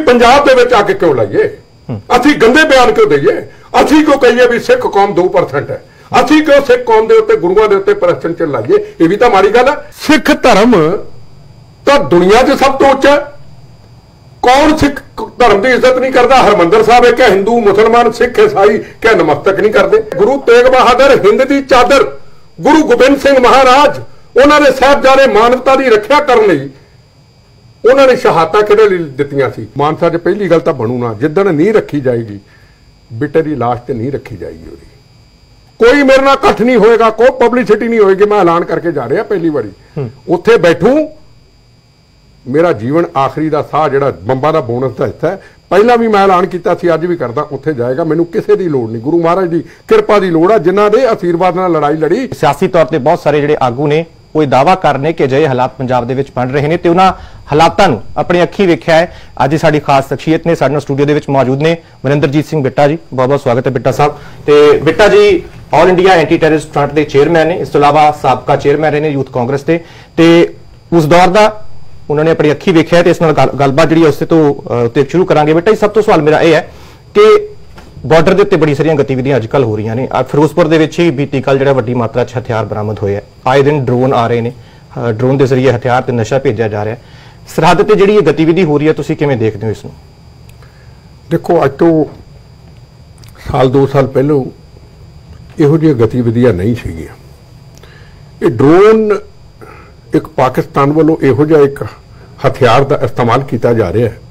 पंजाब दे विच आके क्यों लाइए, असीं गंदे बयान क्यों दईए, असीं क्यों कहिए भी सिख कौम 2% है, असीं क्यों सिख कौम के उत्ते गुरुआं दे उत्ते प्रदर्शन च लाइए, ये भी तो माड़ी गल है। सिख धर्म तो दुनिया च सब तो उच्चा, कौन सिख धर्म की इज्जत नहीं करता? हरमंदर साहब है क्या हिंदू मुसलमान सिख ईसाई क्या नमस्तक नहीं करते? गुरु तेग बहादुर हिंद की चादर, गुरु गोबिंद सिंह महाराज उन्होंने साहबजादे मानवता की रक्षा करने लई उन्होंने शहादतां किहदे लई दित्तियां सी? मानसा च पहली गल तां बनू ना, जिद्दण नहीं रखी जाएगी बेटे की लाश ते नहीं रखी जाएगी, उहदी कोई मेरे नाल इकट्ठ नहीं होएगा, कोई पब्लिसिटी नहीं होएगी। मैं ऐलान करके जा रहा पहली बारी उत्थे बैठूं, मेरा जीवन आखिरी का साह जिहड़ा बंबां दा बोनस का हिस्सा है, पहला भी मैं ऐलान किया सी, अज भी करदा, उत्थे जाएगा। मैनूं किसी की लोड़ नहीं, गुरु महाराज की किरपा की लोड़ है, जिन्हां दे आशीर्वाद नाल लड़ाई लड़ी। सियासी तौर पर बहुत सारे जिहड़े आगू ने कोई दावा करने कि अजिहे हालात पंजाब दे विच बन रहे हैं, तो उन्हां हालातां नूं अपनी अखीं वेख्या है। अज साडी खास शख्सियत ने साडे नाल स्टूडियो दे विच मौजूद ने वरिंदरजीत सिंह बिट्टा जी, बहुत बहुत स्वागत है बिट्टा साहब। तो Bitta ji all India anti terrorist front के चेयरमैन ने, इस तो इलावा साबका चेयरमैन रहे ने यूथ कांग्रेस के, तो उस दौर का उन्होंने अपनी अखी वेख्या है, तो इस नाल गलबात जी उससे तो शुरू करांगे। बेटा जी सब तो सवाल मेरा यह है कि बॉर्डर के उत्ते बड़ी सारियां गतिविधियां अजकल हो रही ने, फिरोजपुर के ही बीती कल जो वड्डी मात्रा च हथियार बरामद होए, आए दिन ड्रोन आ रहे हैं, ड्रोन के जरिए हथियार ते नशा भेजा जा रहा है, सरहद ते जिहड़ी गतिविधि हो रही है तुसीं किवें देखदे हो इसनूं? देखो अज तो साल 2 साल पहलों इहो जिहियां गतिविधियां नहीं सीगियां। ये ड्रोन एक पाकिस्तान वालों इहो जिहा एक हथियार का इस्तेमाल किया जा रहा है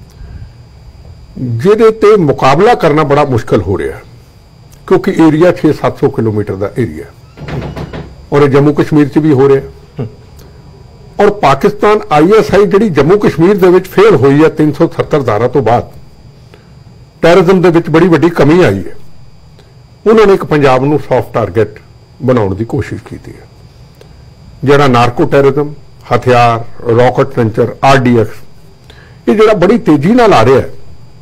जिहदे ते मुकाबला करना बड़ा मुश्किल हो रहा है, क्योंकि एरिया 600-700 किलोमीटर का एरिया और जम्मू कश्मीर च भी हो रहा है। और पाकिस्तान ISI जिहड़ी जम्मू कश्मीर दे विच फेल हुई है 370 धारा तो बाद, टैरिज्म दे विच बड़ी वड्डी कमी आई है, उन्होंने एक पंजाब नूं सॉफ्ट टारगेट बनाउण दी कोशिश की है। जिहड़ा नार्को टैरिज्म, हथियार, रॉकेट लॉन्चर, RDX ये जिहड़ा बड़ी तेजी नाल आ रहा है,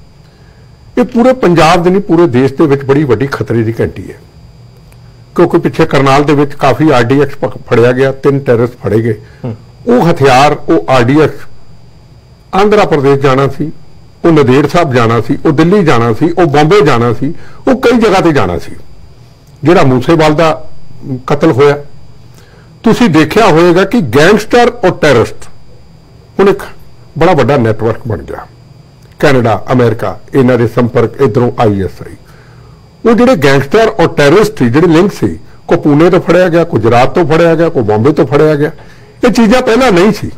ये पूरे पंजाब दे नहीं पूरे देश के विच बड़ी वड्डी खतरे की घंटी है। क्योंकि पिछे करनाल दे विच काफ़ी RDX फड़िया गया, 3 टैररिस्ट फड़े गए। वो हथियार वो RDX आंध्रा प्रदेश जाना सी, वो नदेड़ साहब जाना सी, वो दिल्ली जाना सी, वो बॉम्बे जाना सी, वो कई जगह ते जाना सी। जिहड़ा मूसेवाल दा कतल होया तुसीं देखिया होएगा कि गैंगस्टर और टैररिस्ट हुण एक बड़ा वड्डा नैटवर्क बन गया। कैनेडा, अमेरिका इन्हां दे संपर्क, इधरों ISI, वो जिहड़े गैंगस्टर और टैररिस्ट थे जिहड़े लिंक सी, को पुणे तो फड़िया गया, को गुजरात तो फड़िया गया, को बॉम्बे तो फड़िया गया। ये चीज़ां पहलां नहीं सी।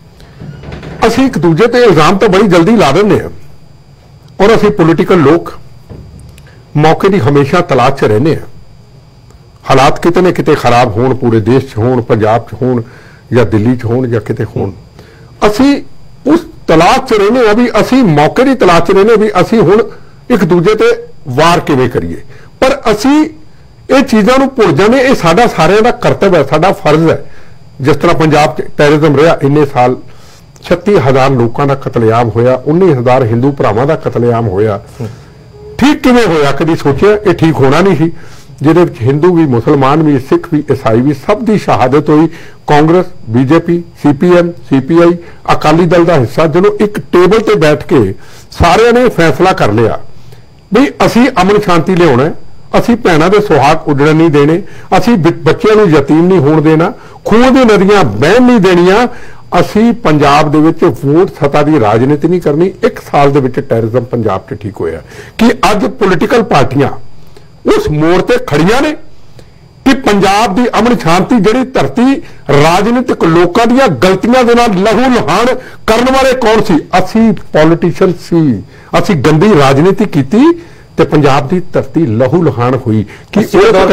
असीं एक दूजे ते इल्जाम तो बड़ी जल्दी ला दिंदे हां और असीं पोलिटिकल लोग मौके की हमेशा तलाश च रहने हैं। हालात किते न किते खराब होण, पूरे देश च होण, पंजाब च होण या दिल्ली च होण या किते होण, असीं उस तलाश च रहने हैं भी, असीं मौके की तलाश च रहने भी, असीं हुण एक दूजे ते वार किवें करिए। पर असीं ये चीज़ां नूं भुल जाने, ये साडा सारिਆਂ दा कर्तव्य है, साडा फर्ज है। जिस तरह पंजाब च टैररिज्म रहा इन्ने साल, 36,000 लोगों का कतलेआम होया, 19,000 हिंदू भरावां का कतलेआम होया। ठीक किवें होया? कभी सोचिया ये ठीक होना नहीं सी? जिहदे विच हिंदू भी, मुसलमान भी, सिख भी, ईसाई भी, सब की शहादत हुई। Congress, BJP, CPM, CPI, Akali Dal का हिस्सा जो एक टेबल पर बैठ के सारिਆਂ ने फैसला कर लिया भी असीं अमन शांति लियाउणा है, असीं भैणां दे सुहाग उजड़न नहीं देने, असीं बच्चों नूं यतीम नहीं होण देना, खून दी नदियां बहन नहीं देनियां, असीं पंजाब दे विच वोट सत्ता की राजनीति नहीं करनी। 1 साल दे विच टैररिज्म पंजाब च ठीक होया कि अज पोलिटिकल पार्टियां उस मोड़ ते खड़ियां ने कि पंजाब की अमन शांति जिहड़ी धरती राजनीतिक लोगों दी गलतियां दे नाल लहू लुहान करन वाले कौन सी? असीं पॉलिटिशियन सी, असीं गंदी राजनीति कीती ते पंजाब की धरती लहू लुहान हुई कि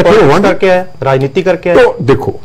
राजनीति करके। तो देखो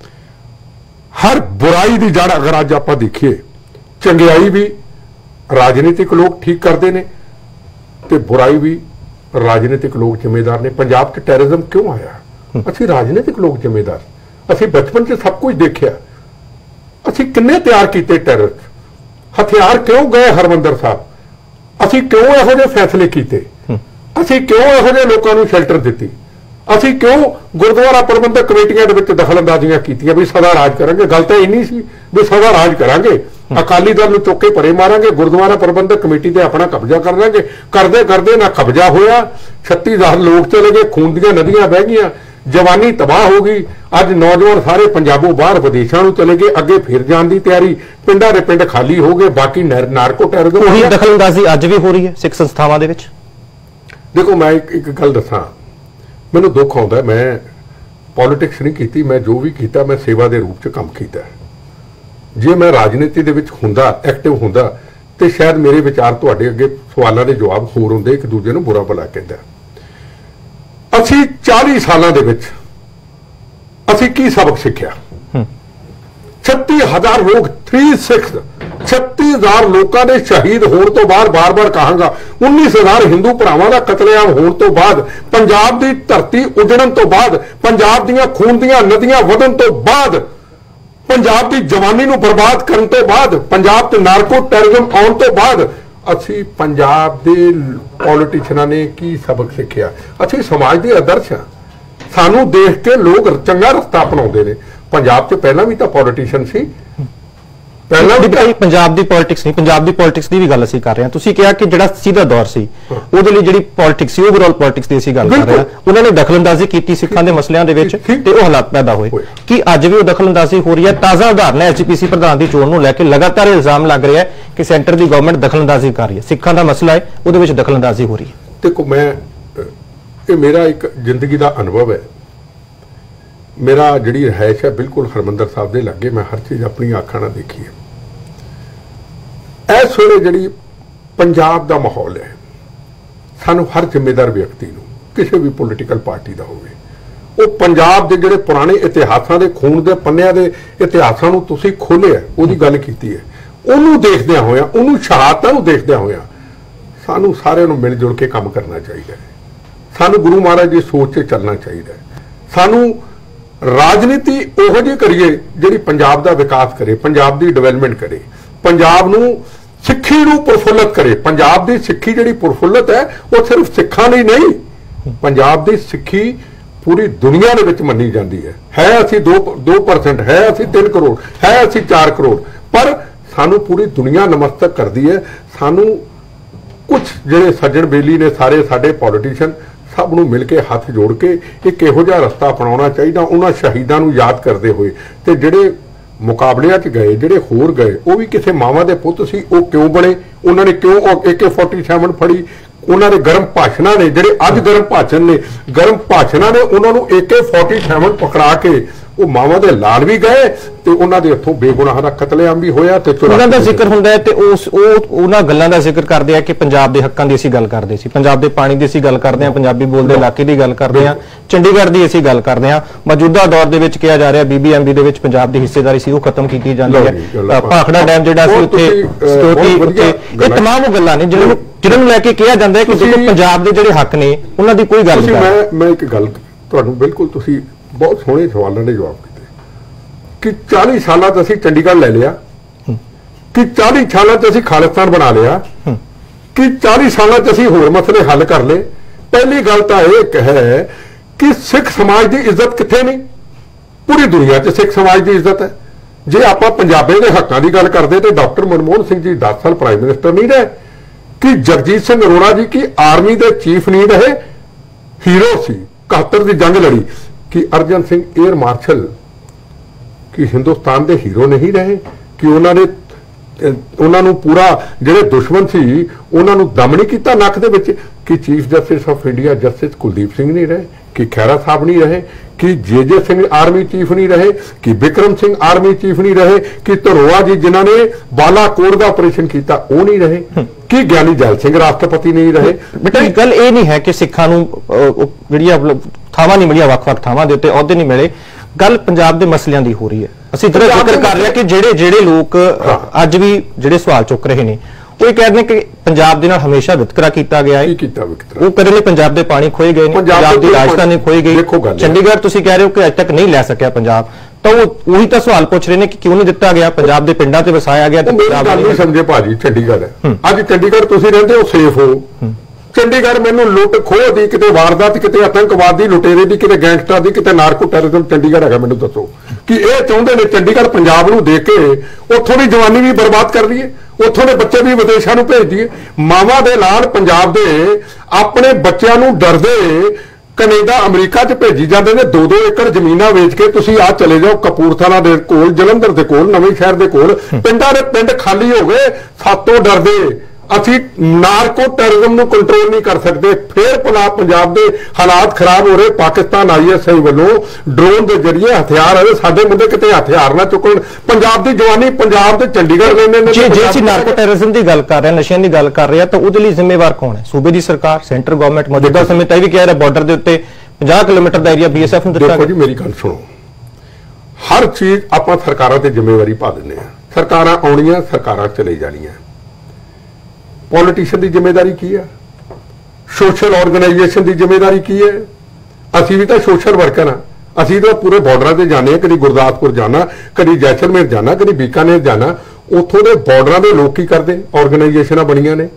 हर बुराई की जड़ अगर अज आप देखिए, चंगियाई भी राजनीतिक लोग ठीक करते हैं तो बुराई भी राजनीतिक लोग जिम्मेदार ने। पंजाब च टैररिज्म क्यों आया? असीं राजनीतिक लोग जिम्मेदार, असीं बचपन से सब कुछ देखिया, असीं किन्ने तैयार किए टैररिस्ट, हथियार क्यों गए हरमंदर साहब, असीं क्यों इहो जिहे फैसले किए, असीं क्यों इहो जिहे लोकां नूं शैल्टर दित्ती, असीं क्यों गुरुद्वारा प्रबंधक कमेटियां दे विच दखलअंदाजियां कीतियां भी सदा राज करांगे। गल तां इन्नी सी भी सदा राज करांगे, ਅਕਾਲੀ ਦਲ ਨੂੰ ਚੁੱਕ ਕੇ ਪਰੇ ਮਾਰਾਂਗੇ, ਗੁਰਦੁਆਰਾ ਪ੍ਰਬੰਧਕ ਕਮੇਟੀ ਤੇ ਆਪਣਾ ਕਬਜ਼ਾ ਕਰ ਲਾਂਗੇ। ਕਰਦੇ ਕਰਦੇ ਨਾ ਕਬਜ਼ਾ ਹੋਇਆ, 36,000 ਲੋਕ ਚਲੇ ਗਏ, ਖੂਨ ਦੀਆਂ ਨਦੀਆਂ ਵਹਿ ਗਈਆਂ, ਜਵਾਨੀ ਤਬਾਹ ਹੋ ਗਈ। ਅੱਜ ਨੌਜਵਾਨ ਸਾਰੇ ਪੰਜਾਬੋਂ ਬਾਹਰ ਵਿਦੇਸ਼ਾਂ ਨੂੰ ਚਲੇ ਗਏ, ਅੱਗੇ ਫਿਰ ਜਾਣ ਦੀ ਤਿਆਰੀ, ਪਿੰਡਾਂ ਦੇ ਪਿੰਡ ਖਾਲੀ ਹੋ ਗਏ। ਬਾਕੀ ਨਾਰਕੋ ਟੈਰਰਿਜ਼ਮ ਉਹੀ ਦਖਲਅੰਦਾਜ਼ੀ ਅੱਜ ਵੀ ਹੋ ਰਹੀ ਹੈ ਸਿੱਖ ਸੰਸਥਾਵਾਂ ਦੇ ਵਿੱਚ। ਦੇਖੋ ਮੈਂ ਇੱਕ ਗੱਲ ਦੱਸਾਂ, ਮੈਨੂੰ ਦੁੱਖ ਆਉਂਦਾ, ਮੈਂ ਪੋਲਿਟਿਕਸ ਨਹੀਂ ਕੀਤੀ, ਮੈਂ ਜੋ ਵੀ ਕੀਤਾ ਮੈਂ ਸੇਵਾ ਦੇ ਰੂਪ 'ਚ ਕੰਮ ਕੀਤਾ। ਜੇ ਮੈਂ ਰਾਜਨੀਤੀ ਦੇ ਵਿੱਚ ਹੁੰਦਾ, ਐਕਟਿਵ ਹੁੰਦਾ, ਤੇ ਸ਼ਾਇਦ ਮੇਰੇ ਵਿਚਾਰ ਤੁਹਾਡੇ ਅੱਗੇ ਸਵਾਲਾਂ ਦੇ ਜਵਾਬ ਹੋਰ ਹੁੰਦੇ, ਇੱਕ ਦੂਜੇ ਨੂੰ ਬੁਰਾ ਭਲਾ ਕਹਿੰਦਾ। ਅਸੀਂ 40 ਸਾਲਾਂ ਦੇ ਵਿੱਚ ਅਸੀਂ ਕੀ ਸਬਕ ਸਿੱਖਿਆ? 36,000 ਲੋਕ 36,000 ਲੋਕਾਂ ਦੇ ਸ਼ਹੀਦ ਹੋਣ ਤੋਂ ਬਾਅਦ, ਬਾਰ-ਬਾਰ ਕਹਾਂਗਾ, 19,000 ਹਿੰਦੂ ਭਰਾਵਾਂ ਦਾ ਕਤਲੇਆਮ ਹੋਣ ਤੋਂ ਬਾਅਦ, ਪੰਜਾਬ ਦੀ ਧਰਤੀ ਉਜੜਨ ਤੋਂ ਬਾਅਦ, ਪੰਜਾਬ ਦੀਆਂ ਖੂਨ ਦੀਆਂ ਨਦੀਆਂ ਵਧਣ ਤੋਂ ਬਾਅਦ, ਪੰਜਾਬ ਦੀ ਜਵਾਨੀ ਨੂੰ ਬਰਬਾਦ ਕਰਨ ਤੋਂ ਬਾਅਦ, ਪੰਜਾਬ ਤੇ ਨਾਰਕੋ ਟੈਰਰਿਜ਼ਮ ਆਉਣ ਤੋਂ ਬਾਅਦ, ਅਸੀਂ ਪੰਜਾਬ ਦੇ ਪੋਲੀਟੀਸ਼ੀਅਨਾਂ ਨੇ ਕੀ ਸਬਕ ਸਿੱਖਿਆ? ਅਸੀਂ ਸਮਾਜ ਦੇ ਆਦਰਸ਼ ਹਾਂ, ਸਾਨੂੰ ਦੇਖ ਕੇ ਲੋਕ ਚੰਗਾ ਰਸਤਾ ਅਪਣਾਉਂਦੇ ਨੇ। ਪੰਜਾਬ 'ਚ ਪਹਿਲਾਂ ਵੀ ਤਾਂ ਪੋਲੀਟੀਸ਼ੀਅਨ ਸੀ, ਪਹਿਲਾਂ ਵੀ ਪੰਜਾਬ ਦੀ ਪੋਲਿਟਿਕਸ ਨਹੀਂ, ਪੰਜਾਬ ਦੀ ਪੋਲਿਟਿਕਸ ਦੀ ਵੀ ਗੱਲ ਅਸੀਂ ਕਰ ਰਹੇ ਹਾਂ। ਤੁਸੀਂ ਕਿਹਾ ਕਿ ਜਿਹੜਾ ਸਿੱਧਾ ਦੌਰ ਸੀ ਉਹਦੇ ਲਈ ਜਿਹੜੀ ਪੋਲਿਟਿਕਸ ਸੀ, ਓਵਰਆਲ ਪੋਲਿਟਿਕਸ ਦੀ ਅਸੀਂ ਗੱਲ ਕਰ ਰਹੇ ਹਾਂ, ਉਹਨਾਂ ਨੇ ਦਖਲਅੰਦਾਜ਼ੀ ਕੀਤੀ ਸਿੱਖਾਂ ਦੇ ਮਸਲਿਆਂ ਦੇ ਵਿੱਚ ਤੇ ਉਹ ਹਾਲਾਤ ਪੈਦਾ ਹੋਏ। ਕਿ ਅੱਜ ਵੀ ਉਹ ਦਖਲਅੰਦਾਜ਼ੀ ਹੋ ਰਹੀ ਹੈ? ਤਾਜ਼ਾ ਉਦਾਹਰਨ ਹੈ ਐਸਜੀਪੀਸੀ ਪ੍ਰਧਾਨ ਦੀ ਚੋਣ ਨੂੰ ਲੈ ਕੇ ਲਗਾਤਾਰ ਇਲਜ਼ਾਮ ਲੱਗ ਰਿਹਾ ਹੈ ਕਿ ਸੈਂਟਰ ਦੀ ਗਵਰਨਮੈਂਟ ਦਖਲਅੰਦਾਜ਼ੀ ਕਰ ਰਹੀ ਹੈ, ਸਿੱਖਾਂ ਦਾ ਮਸਲਾ ਹੈ ਉਹਦੇ ਵਿੱਚ ਦਖਲਅੰਦਾਜ਼ੀ ਹੋ ਰਹੀ ਹੈ। ਦੇਖੋ ਇਹ ਮੇਰਾ ਇੱਕ ਜ਼ਿੰਦਗੀ ਦਾ ਅਨੁਭਵ ਹੈ। ਮੇਰਾ ਜਿਹੜੀ ਰਿਹਾਇਸ਼ ਹੈ ਬਿਲਕੁਲ ਹਰਮੰਦਰ ਸਾਹਿਬ ਦੇ ਲਾਗੇ, ਮੈਂ ਹਰ ਚੀਜ਼ ਆਪਣੀ ਅੱਖਾਂ ਨਾਲ ਦੇਖੀ ਹੈ। ਇਸ ਵੇਲੇ ਜਿਹੜੀ ਪੰਜਾਬ ਦਾ ਮਾਹੌਲ ਹੈ, ਸਾਨੂੰ ਹਰ ਜ਼ਿੰਮੇਦਾਰ ਵਿਅਕਤੀ ਨੂੰ, ਕਿਸੇ ਵੀ ਪੋਲੀਟੀਕਲ ਪਾਰਟੀ ਦਾ ਹੋਵੇ, ਉਹ ਪੰਜਾਬ ਦੇ ਜਿਹੜੇ ਪੁਰਾਣੇ ਇਤਿਹਾਸਾਂ ਦੇ ਖੂਨ ਦੇ ਪੰਨਿਆਂ ਦੇ ਇਤਿਹਾਸਾਂ ਨੂੰ ਤੁਸੀਂ ਖੋਲ੍ਹਿਆ, ਉਹਦੀ ਗੱਲ ਕੀਤੀ ਹੈ, ਉਹਨੂੰ ਦੇਖਦਿਆਂ ਹੋਇਆਂ, ਉਹਨੂੰ ਸ਼ਹਾਦਤਾਂ ਨੂੰ ਦੇਖਦਿਆਂ ਹੋਇਆਂ, ਸਾਨੂੰ ਸਾਰਿਆਂ ਨੂੰ ਮਿਲ ਜੁਲ ਕੇ ਕੰਮ ਕਰਨਾ ਚਾਹੀਦਾ ਹੈ। ਸਾਨੂੰ ਗੁਰੂ ਮਹਾਰਾਜ ਦੀ ਸੋਚ 'ਤੇ ਚੱਲਣਾ ਚਾਹੀਦਾ ਹੈ। ਸਾਨੂੰ ਰਾਜਨੀਤੀ ਉਹੋ ਜਿਹੀ ਕਰੀਏ ਜਿਹੜੀ ਪੰਜਾਬ ਦਾ ਵਿਕਾਸ ਕਰੇ, ਪੰਜਾਬ ਦੀ ਡਿਵੈਲਪਮੈਂਟ ਕਰੇ, ਪੰਜਾਬ ਨੂੰ ਸਿੱਖੀ ਨੂੰ ਪ੍ਰਫੁੱਲਤ ਕਰੇ। ਪੰਜਾਬ ਦੀ ਸਿੱਖੀ ਜਿਹੜੀ ਪ੍ਰਫੁੱਲਤ ਹੈ ਉਹ ਸਿਰਫ ਸਿੱਖਾਂ ਲਈ ਨਹੀਂ, ਪੰਜਾਬ ਦੀ ਸਿੱਖੀ ਪੂਰੀ ਦੁਨੀਆ ਦੇ ਵਿੱਚ ਮੰਨੀ ਜਾਂਦੀ ਹੈ। ਅਸੀਂ 2% ਹੈ, ਅਸੀਂ 3 ਕਰੋੜ ਹੈ, ਅਸੀਂ 4 ਕਰੋੜ, ਪਰ ਸਾਨੂੰ ਪੂਰੀ ਦੁਨੀਆ ਨਮਸਤਕ ਕਰਦੀ ਹੈ। ਸਾਨੂੰ ਕੁਝ ਜਿਹੜੇ ਸੱਜਣ ਬੇਲੀ ਨੇ, ਸਾਰੇ ਸਾਡੇ ਪੋਲੀਟੀਸ਼ੀਅਨ, ਸਭ ਨੂੰ ਮਿਲ ਕੇ ਹੱਥ ਜੋੜ ਕੇ ਇੱਕ ਇਹੋ ਜਿਹਾ ਰਸਤਾ ਅਪਣਾਉਣਾ ਚਾਹੀਦਾ, ਉਹਨਾਂ ਸ਼ਹੀਦਾਂ ਨੂੰ ਯਾਦ ਕਰਦੇ ਹੋਏ। ਤੇ ਜਿਹੜੇ ਮੁਕਾਬਲਿਆਂ 'ਚ ਗਏ, ਜਿਹੜੇ ਹੋਰ ਗਏ, ਉਹ ਵੀ ਕਿਸੇ ਮਾਵਾਂ ਦੇ ਪੁੱਤ ਸੀ। ਉਹ ਕਿਉਂ ਬਣੇ? ਉਹਨਾਂ ਨੇ ਕਿਉਂ AK-47 ਫੜੀ? ਉਹਨਾਂ ਦੇ ਗਰਮ ਭਾਸ਼ਣਾਂ ਨੇ, ਜਿਹੜੇ ਅੱਜ ਗਰਮ ਭਾਸ਼ਣ ਨੇ, ਗਰਮ ਭਾਸ਼ਣਾਂ ਨੇ ਉਹਨਾਂ ਨੂੰ AK-47 ਪਕੜਾ ਕੇ ਉਹ ਮਾਵਾਂ ਦੇ ਲਾਲ ਵੀ ਗਏ ਤੇ ਉਹਨਾਂ ਦੇ ਹੱਥੋਂ ਬੇਗੁਨਾਹਾਂ ਦਾ ਕਤਲੇਆਮ ਵੀ ਹੋਇਆ। ਤੇ ਉਹਨਾਂ ਦਾ ਜ਼ਿਕਰ ਹੁੰਦਾ ਹੈ ਤੇ ਉਹਨਾਂ ਗੱਲਾਂ ਦਾ ਜ਼ਿਕਰ ਕਰਦੇ ਆ ਕਿ ਪੰਜਾਬ ਦੇ ਹੱਕਾਂ ਦੀ ਅਸੀਂ ਗੱਲ ਕਰਦੇ ਸੀ, ਪੰਜਾਬ ਦੇ ਪਾਣੀ ਦੀ ਅਸੀਂ ਗੱਲ ਕਰਦੇ ਹਾਂ, ਪੰਜਾਬੀ ਬੋਲਦੇ ਇਲਾਕੇ ਦੀ ਗੱਲ ਕਰਦੇ ਹਾਂ, ਚੰਡੀਗੜ੍ਹ ਦੀ ਅਸੀਂ ਗੱਲ ਕਰਦੇ ਹਾਂ। ਮੌਜੂਦਾ ਦੌਰ ਦੇ ਵਿੱਚ ਕਿਹਾ ਜਾ ਰਿਹਾ BBMB ਦੇ ਵਿੱਚ ਪੰਜਾਬ ਦੀ ਹਿੱਸੇਦਾਰੀ ਸੀ ਉਹ ਖਤਮ ਕੀਤੀ ਜਾਂਦੀ ਹੈ। ਭਾਖੜਾ ਡੈਮ ਜਿਹੜਾ ਸੀ ਉੱਥੇ ਸਿਕਿਉਰਿਟੀ, ਇਹ ਤਮਾਮ ਉਹ ਗੱਲਾਂ ਨੇ ਜਿਹਨਾਂ ਨੂੰ ਲੈ ਕੇ ਕਿਹਾ ਜਾਂਦਾ ਹੈ ਕਿ ਦੇਖੋ ਪੰਜਾਬ ਦੇ ਜਿਹੜੇ ਹੱਕ ਨੇ ਉਹਨਾਂ ਦੀ ਕੋਈ ਗੱਲ ਨਹੀਂ। ਮੈਂ ਇੱਕ ਗੱਲ ਤੁਹਾਨੂੰ ਬਿਲਕੁਲ, ਤੁਸੀਂ ਬਹੁਤ ਸੋਹਣੇ ਸਵਾਲਾਂ ਦੇ ਜਵਾਬ ਦਿੱਤੇ ਕਿ 40 ਸਾਲਾਂ 'ਚ ਅਸੀਂ ਚੰਡੀਗੜ੍ਹ ਲੈ ਲਿਆ, ਕਿ 40 ਸਾਲਾਂ 'ਚ ਅਸੀਂ ਖਾਲਿਸਤਾਨ ਬਣਾ ਲਿਆ, ਕਿ 40 ਸਾਲਾਂ 'ਚ ਅਸੀਂ ਹੋਰ ਮਸਲੇ ਹੱਲ ਕਰ ਲਏ। ਪਹਿਲੀ ਗੱਲ ਤਾਂ ਇਹ ਹੈ ਕਿ ਸਿੱਖ ਸਮਾਜ ਦੀ ਇੱਜ਼ਤ ਕਿੱਥੇ ਨਹੀਂ? ਪੂਰੀ ਦੁਨੀਆ 'ਚ ਸਿੱਖ ਸਮਾਜ ਦੀ ਇੱਜ਼ਤ ਹੈ। ਜੇ ਆਪਾਂ ਪੰਜਾਬੀਆਂ ਦੇ ਹੱਕਾਂ ਦੀ ਗੱਲ ਕਰਦੇ ਤੇ ਡਾਕਟਰ ਮਨਮੋਹਨ ਸਿੰਘ ਜੀ 10 ਸਾਲ ਪ੍ਰਾਈਮ ਮਿਨਿਸਟਰ ਨਹੀਂ ਰਹੇ, ਕਿ ਜਗਜੀਤ ਸਿੰਘ ਅਰੋੜਾ ਜੀ ਕੀ ਆਰਮੀ ਦੇ ਚੀਫ ਨਹੀਂ ਰਹੇ, ਹੀਰੋ ਸੀ, 71 ਦੀ ਜੰਗ ਲੜੀ, ਕਿ ਅਰਜਨ ਸਿੰਘ 에ਅਰ ਮਾਰਸ਼ਲ ਕਿ ਹਿੰਦੁਸਤਾਨ ਦੇ ਹੀਰੋ ਨਹੀਂ ਰਹੇ, ਕਿ ਉਹਨਾਂ ਨੂੰ ਪੂਰਾ ਜਿਹੜੇ ਦੁਸ਼ਮਣ ਸੀ ਉਹਨਾਂ ਨੂੰ ਦਮ ਨਹੀਂ ਕੀਤਾ ਨੱਕ ਦੇ ਵਿੱਚ, ਕਿ chief justice of India justice Kuldeep Singh ਨਹੀਂ ਰਹੇ, ਕਿ ਖਹਿਰਾ ਸਾਹਿਬ ਨਹੀਂ ਰਹੇ, ਕਿ JJ ਸਿੰਘ ਆਰਮੀ ਚੀਫ ਨਹੀਂ ਰਹੇ, ਕਿ ਵਿਕਰਮ ਸਿੰਘ ਆਰਮੀ ਚੀਫ ਨਹੀਂ ਰਹੇ, ਕਿ ਧਰੋਆ ਜੀ ਜਿਨ੍ਹਾਂ ਨੇ ਬਾਲਾਕੋਟ ਦਾ ਆਪਰੇਸ਼ਨ ਕੀਤਾ ਉਹ ਨਹੀਂ ਰਹੇ, ਕਿ ਗਿਆਨੀ ਜੈਲ ਸਿੰਘ ਰਾਸ਼ਟਰਪਤੀ ਨਹੀਂ ਰਹੇ। ਬੇਟਾ ਗੱਲ ਇਹ ਨਹੀਂ ਹੈ ਕਿ ਸਿੱਖਾਂ ਨੂੰ ਜਿਹੜੀਆਂ ਥਾਵਾਂ ਨਹੀਂ ਮਿਲੀਆਂ, ਵੱਖ-ਵੱਖ ਥਾਵਾਂ ਦੇ ਉੱਤੇ ਅਹੁਦੇ ਨਹੀਂ ਮਿਲੇ, ਗੱਲ ਪੰਜਾਬ ਦੇ ਮਸਲਿਆਂ ਦੀ ਹੋ ਰਹੀ ਹੈ। ਅਸੀਂ ਜਿਹੜਾ ਜ਼ਿਕਰ ਕਰ ਰਹੇ ਹਾਂ ਕਿ ਜਿਹੜੇ ਲੋਕ ਅੱਜ ਵੀ ਜਿਹੜੇ ਸਵਾਲ ਚੁੱਕ ਰਹੇ ਨੇ ਉਹ ਇਹ ਕਹਿੰਦੇ ਨੇ ਕਿ ਪੰਜਾਬ ਦੇ ਨਾਲ ਹਮੇਸ਼ਾ ਵਿਤਕਰਾ ਕੀਤਾ ਗਿਆ ਹੈ। ਉਹ ਕਹਿੰਦੇ ਨੇ ਪੰਜਾਬ ਦੇ ਪਾਣੀ ਖੋਏ ਗਏ ਨੇ, ਪੰਜਾਬ ਦੀ ਰਾਜਧਾਨੀ ਖੋਈ ਗਈ, ਚੰਡੀਗੜ੍ਹ ਤੁਸੀਂ ਕਹਿ ਰਹੇ ਹੋ ਕਿ ਅੱਜ ਤੱਕ ਨਹੀਂ ਲੈ ਸਕਿਆ ਪੰਜਾਬ, ਤਾਂ ਉਹੀ ਤਾਂ ਸਵਾਲ ਪੁੱਛ ਰਹੇ ਨੇ ਕਿ ਕਿਉਂ ਨਹੀਂ ਦਿੱਤਾ ਗਿਆ, ਪੰਜਾਬ ਦੇ ਪਿੰਡਾਂ ਤੇ ਵਸਾਇਆ ਗਿਆ ਤੇ ਪੰਜਾਬ ਨਹੀਂ ਸਮਝੇ। ਭਾਜੀ ਚੰਡੀਗੜ੍ਹ ਹੈ, ਅੱਜ ਚੰਡੀਗੜ੍ਹ ਤੁਸੀਂ ਰਹਿੰਦੇ ਹੋ, ਸੇਫ ਹੋ। ਚੰਡੀਗੜ੍ਹ ਮੈਨੂੰ ਲੁੱਟ ਖੋਹ ਦੀ, ਕਿਤੇ ਵਾਰਦਾਤ, ਕਿਤੇ ਆਤੰਕਵਾਦ ਦੀ, ਲੁਟੇਰੇ ਦੀ, ਕਿਤੇ ਗੈਂਗਸਟਰ ਦੀ, ਕਿਤੇ ਨਾਰਕੋ ਟੈਰਰਿਜ਼ਮ ਚੰਡੀਗੜ੍ਹ ਹੈਗਾ, ਮੈਨੂੰ ਦੱਸੋ ਕਿ ਇਹ ਚਾਹੁੰਦੇ ਨੇ ਚੰਡੀਗੜ੍ਹ ਪੰਜਾਬ ਨੂੰ ਦੇ ਕੇ ਉੱਥੋਂ ਦੀ ਜਵਾਨੀ ਵੀ ਬਰਬਾਦ ਕਰ ਦਈਏ, ਉੱਥੋਂ ਦੇ ਬੱਚੇ ਵੀ ਵਿਦੇਸ਼ਾਂ ਨੂੰ ਭੇਜ ਦਈਏ। ਮਾਵਾਂ ਦੇ ਲਾਲ ਪੰਜਾਬ ਦੇ ਆਪਣੇ ਬੱਚਿਆਂ ਨੂੰ ਡਰਦੇ ਕੈਨੇਡਾ ਅਮਰੀਕਾ 'ਚ ਭੇਜੀ ਜਾਂਦੇ ਨੇ। 2-2 ਏਕੜ ਜ਼ਮੀਨਾਂ ਵੇਚ ਕੇ ਤੁਸੀਂ ਆ ਚਲੇ ਜਾਓ ਕਪੂਰਥਲਾ ਦੇ ਕੋਲ, ਜਲੰਧਰ ਦੇ ਕੋਲ, ਨਵੇਂ ਸ਼ਹਿਰ ਦੇ ਕੋਲ, ਪਿੰਡਾਂ ਦੇ ਪਿੰਡ ਖਾਲੀ ਹੋ ਗਏ। ਸਾਤੋਂ ਡਰਦੇ ਅਸੀਂ ਨਾਰਕੋ ਟੈਰਰਿਜ਼ਮ ਨੂੰ ਕੰਟਰੋਲ ਨਹੀਂ ਕਰ ਸਕਦੇ। ਫਿਰ ਪੰਜਾਬ ਦੇ ਹਾਲਾਤ ਖਰਾਬ ਹੋ ਰਹੇ। ਪਾਕਿਸਤਾਨ ISI ਵੱਲੋਂ ਡਰੋਨ ਦੇ ਜ਼ਰੀਏ ਹਥਿਆਰ ਆਏ, ਸਾਡੇ ਮੁੰਡੇ ਕਿਤੇ ਹਥਿਆਰ ਨਾ ਚੁੱਕਣ। ਪੰਜਾਬ ਦੀ ਜਵਾਨੀ ਪੰਜਾਬ ਤੇ ਚੰਡੀਗੜ੍ਹ ਰਹਿੰਦੇ ਨੇ। ਜੇ ਅਸੀਂ ਨਾਰਕੋ ਟੈਰਰਿਜ਼ਮ ਦੀ ਗੱਲ ਕਰ ਰਹੇ ਹਾਂ, ਨਸ਼ਿਆਂ ਦੀ ਗੱਲ ਕਰ ਰਹੇ ਹਾਂ, ਤਾਂ ਉਹਦੇ ਲਈ ਜ਼ਿੰਮੇਵਾਰ ਕੌਣ ਹੈ? ਸੂਬੇ ਦੀ ਸਰਕਾਰ, ਸੈਂਟਰ ਗਵਰਨਮੈਂਟ? ਮੌਜੂਦਾ ਸਮੇਂ ਤਾਂ ਇਹ ਵੀ ਕਹਿ ਰਿਹਾ ਬਾਰਡਰ ਦੇ ਉੱਤੇ 50 ਕਿਲੋਮੀਟਰ ਦਾ ਏਰੀਆ BSF ਨੂੰ ਦਿੱਤਾ। ਦੇਖੋ ਜੀ ਮੇਰੀ ਗੱਲ ਸੁਣੋ, ਹਰ ਚੀਜ਼ ਆਪਾਂ ਸਰਕਾਰਾਂ ਤੇ ਜ਼ਿੰਮੇਵਾਰੀ ਪਾ ਦਿੰਦੇ ਆ। ਸਰਕਾਰਾਂ ਆਉਣੀਆਂ, ਸਰਕਾਰਾਂ ਚਲੇ ਜਾਣੀਆਂ। ਪੋਲੀਟੀਸ਼ੀਅਨ ਦੀ ਜ਼ਿੰਮੇਵਾਰੀ ਕੀ ਹੈ? ਸੋਸ਼ਲ ਆਰਗੇਨਾਈਜੇਸ਼ਨ ਦੀ ਜ਼ਿੰਮੇਵਾਰੀ ਕੀ ਹੈ? ਅਸੀਂ ਵੀ ਤਾਂ ਸੋਸ਼ਲ ਵਰਕਰ ਹਾਂ। ਅਸੀਂ ਤਾਂ ਪੂਰੇ ਬਾਰਡਰਾਂ ਤੇ ਜਾਂਦੇ ਹਾਂ, ਕਦੀ ਗੁਰਦਾਸਪੁਰ ਜਾਣਾ, ਕਦੀ ਜੈਸਲਮੇਰ ਜਾਣਾ, ਕਦੀ ਬੀਕਾਨੇਰ ਜਾਣਾ। ਉੱਥੋਂ ਦੇ ਬਾਰਡਰਾਂ ਦੇ ਲੋਕ ਕੀ ਕਰਦੇ? ਆਰਗੇਨਾਈਜੇਸ਼ਨਾਂ ਬਣੀਆਂ ਨੇ,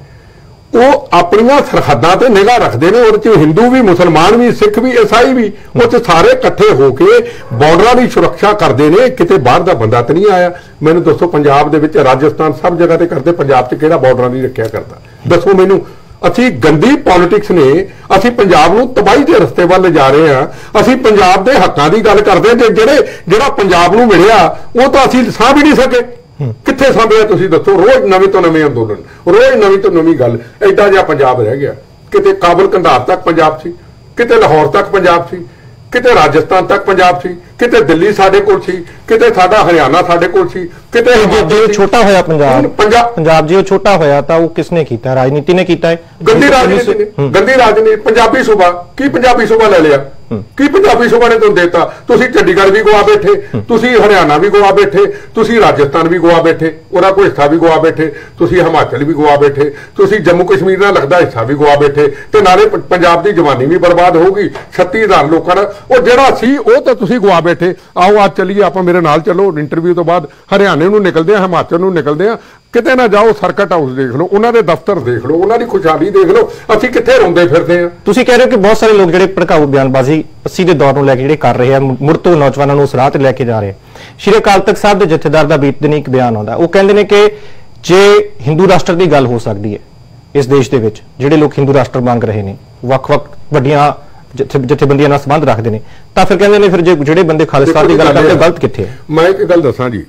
ਉਹ ਆਪਣੀਆਂ ਸਰਹੱਦਾਂ ਤੇ ਨਿਗਾਹ ਰੱਖਦੇ ਨੇ। ਉਹਦੇ ਚ ਹਿੰਦੂ ਵੀ, ਮੁਸਲਮਾਨ ਵੀ, ਸਿੱਖ ਵੀ, ਈਸਾਈ ਵੀ, ਉਹ ਚ ਸਾਰੇ ਇਕੱਠੇ ਹੋ ਕੇ ਬਾਰਡਰਾਂ ਦੀ ਸੁਰੱਖਿਆ ਕਰਦੇ ਨੇ। ਕਿਤੇ ਬਾਹਰ ਦਾ ਬੰਦਾ ਤਾਂ ਨਹੀਂ ਆਇਆ। ਮੈਨੂੰ ਦੱਸੋ, ਪੰਜਾਬ ਦੇ ਵਿੱਚ, ਰਾਜਸਥਾਨ, ਸਭ ਜਗ੍ਹਾ ਤੇ ਕਰਦੇ, ਪੰਜਾਬ 'ਚ ਕਿਹੜਾ ਬਾਰਡਰਾਂ ਦੀ ਰੱਖਿਆ ਕਰਦਾ? ਦੱਸੋ ਮੈਨੂੰ। ਅਸੀਂ ਗੰਦੀ ਪੋਲਿਟਿਕਸ ਨੇ, ਅਸੀਂ ਪੰਜਾਬ ਨੂੰ ਤਬਾਹੀ ਦੇ ਰਸਤੇ ਵੱਲ ਲਿਜਾ ਰਹੇ ਹਾਂ। ਅਸੀਂ ਪੰਜਾਬ ਦੇ ਹੱਕਾਂ ਦੀ ਗੱਲ ਕਰਦੇ ਹਾਂ, ਜਿਹੜਾ ਪੰਜਾਬ ਨੂੰ ਮਿਲਿਆ ਉਹ ਤਾਂ ਅਸੀਂ ਸਾਂਭ ਹੀ ਨਹੀਂ ਸਕੇ। ਕਿੱਥੇ ਸਾਂਭਿਆ ਤੁਸੀਂ ਦੱਸੋ? ਰੋਜ਼ ਨਵੇਂ ਤੋਂ ਨਵੇਂ ਅੰਦੋਲਨ, ਰੋਜ਼ ਨਵੀਂ ਤੋਂ ਨਵੀਂ ਗੱਲ। ਐਡਾ ਜਿਹਾ ਪੰਜਾਬ ਰਹਿ ਗਿਆ। ਕਿਤੇ ਕਾਬਲ ਕੰਧਾਰ ਤੱਕ ਪੰਜਾਬ ਸੀ, ਕਿਤੇ ਲਾਹੌਰ ਤੱਕ ਪੰਜਾਬ ਸੀ, ਕਿਤੇ ਰਾਜਸਥਾਨ ਤੱਕ ਪੰਜਾਬ ਸੀ, ਕਿਤੇ ਦਿੱਲੀ ਸਾਡੇ ਕੋਲ ਸੀ, ਕਿਤੇ ਸਾਡਾ ਹਰਿਆਣਾ ਸਾਡੇ ਕੋਲ ਸੀ, ਕਿਤੇ ਜੇ ਛੋਟਾ ਹੋਇਆ ਪੰਜਾਬ ਜੇ ਉਹ ਛੋਟਾ ਹੋਇਆ ਤਾਂ ਉਹ ਕਿਸਨੇ ਕੀਤਾ? ਰਾਜਨੀਤੀ ਨੇ ਕੀਤਾ ਹੈ। ਗੰਦੀ ਰਾਜਨੀਤੀ। ਪੰਜਾਬੀ ਸੂਬਾ ਕੀ? ਪੰਜਾਬੀ ਸੂਬਾ ਲੈ ਲਿਆ ਕੀ? ਪੰਜਾਬੀ ਸੂਬਾ ਨੇ ਤੁਹਾਨੂੰ ਦੇਤਾ। ਤੁਸੀਂ ਚੰਡੀਗੜ੍ਹ ਵੀ ਗਵਾ ਬੈਠੇ, ਤੁਸੀਂ ਹਰਿਆਣਾ ਵੀ ਗਵਾ ਬੈਠੇ, ਤੁਸੀਂ ਰਾਜਸਥਾਨ ਵੀ ਗਵਾ ਬੈਠੇ, ਉਹਦਾ ਕੋਈ ਹਿੱਸਾ ਵੀ ਗਵਾ ਬੈਠੇ, ਤੁਸੀਂ ਹਿਮਾਚਲ ਵੀ ਗਵਾ ਬੈਠੇ, ਤੁਸੀਂ ਜੰਮੂ ਕਸ਼ਮੀਰ ਨਾਲ ਲੱਗਦਾ ਹਿੱਸਾ ਵੀ ਗਵਾ ਬੈਠੇ, ਤੇ ਨਾਲੇ ਪੰਜਾਬ ਦੀ ਜਵਾਨੀ ਵੀ ਬਰਬਾਦ ਹੋਊਗੀ। 36,000 ਲੋਕਾਂ ਦਾ ਉਹ ਜਿਹੜਾ ਸੀ ਉਹ ਤਾਂ ਤੁਸੀਂ ਗਵਾ ਬੈਠੇ। ਆਓ ਅੱਜ ਚੱਲੀਏ ਆਪਾਂ, ਮੇਰੇ ਨਾਲ ਚੱਲੋ। ਇੰਟਰਵਿਊ ਤੋਂ ਬਾਅਦ ਹਰਿਆਣੇ ਨੂੰ ਨਿਕਲਦੇ ਆ, ਹਿਮਾਚਲ ਨੂੰ ਨਿਕਲਦੇ ਆ। ਕਿਤੇ ਨਾ ਜਾਓ, ਸਰਕਟ ਹਾਊਸ ਦੇਖ ਲਓ, ਉਹਨਾਂ ਦੇ ਦਫ਼ਤਰ ਦੇਖ ਲਓ, ਉਹਨਾਂ ਦੀ ਖੁਸ਼ਹਾਲੀ ਦੇਖ ਲਓ। ਅਸੀਂ ਕਿੱਥੇ ਰੋਂਦੇ ਫਿਰਦੇ ਆ। ਤੁਸੀਂ ਕਹਿ ਰਹੇ ਹੋ ਕਿ ਬਹੁਤ ਸਾਰੇ ਲੋਕ ਜਿਹੜੇ ਭੜਕਾਊ ਬਿਆਨਬਾਜ਼ੀ 80 ਦੇ ਦੌਰ ਨੂੰ ਲੈ ਕੇ ਜਿਹੜੇ ਕਰ ਰਹੇ ਆ, ਮੁੜ ਤੋਂ ਨੌਜਵਾਨਾਂ ਨੂੰ ਉਸ ਰਾਹ ਤੇ ਲੈ ਕੇ ਜਾ ਰਹੇ। ਸ਼੍ਰੀ ਅਕਾਲ ਤਖਤ ਸਾਹਿਬ ਦੇ ਜਥੇਦਾਰ ਦਾ ਬੀਤੇ ਦਿਨ ਇੱਕ ਬਿਆਨ ਆਉਂਦਾ। ਉਹ ਕਹਿੰਦੇ ਨੇ ਕਿ ਜੇ ਹਿੰਦੂ ਰਾਸ਼ਟਰ ਦੀ ਗੱਲ ਹੋ ਸਕਦੀ ਹੈ ਇਸ ਦੇਸ਼ ਦੇ ਵਿੱਚ, ਜਿਹੜੇ ਲੋਕ ਹਿੰਦੂ ਰਾਸ਼ਟਰ ਮੰਗ ਰਹੇ ਨੇ, ਵੱਖ-ਵੱਖ ਵੱਡੀਆਂ ਜਥੇਬੰਦੀਆਂ ਨਾਲ ਸੰਬੰਧ ਰੱਖਦੇ ਨੇ, ਤਾਂ ਫਿਰ ਕਹਿੰਦੇ ਨੇ ਫਿਰ ਜਿਹੜੇ ਬੰਦੇ ਖਾਲਿਸਤਾਨ ਦੀ ਗੱਲ ਕਰਦੇ ਗਲਤ ਕਿੱਥੇ ਹੈ? ਮੈਂ ਇੱਕ ਗੱਲ ਦੱਸਾਂ ਜੀ,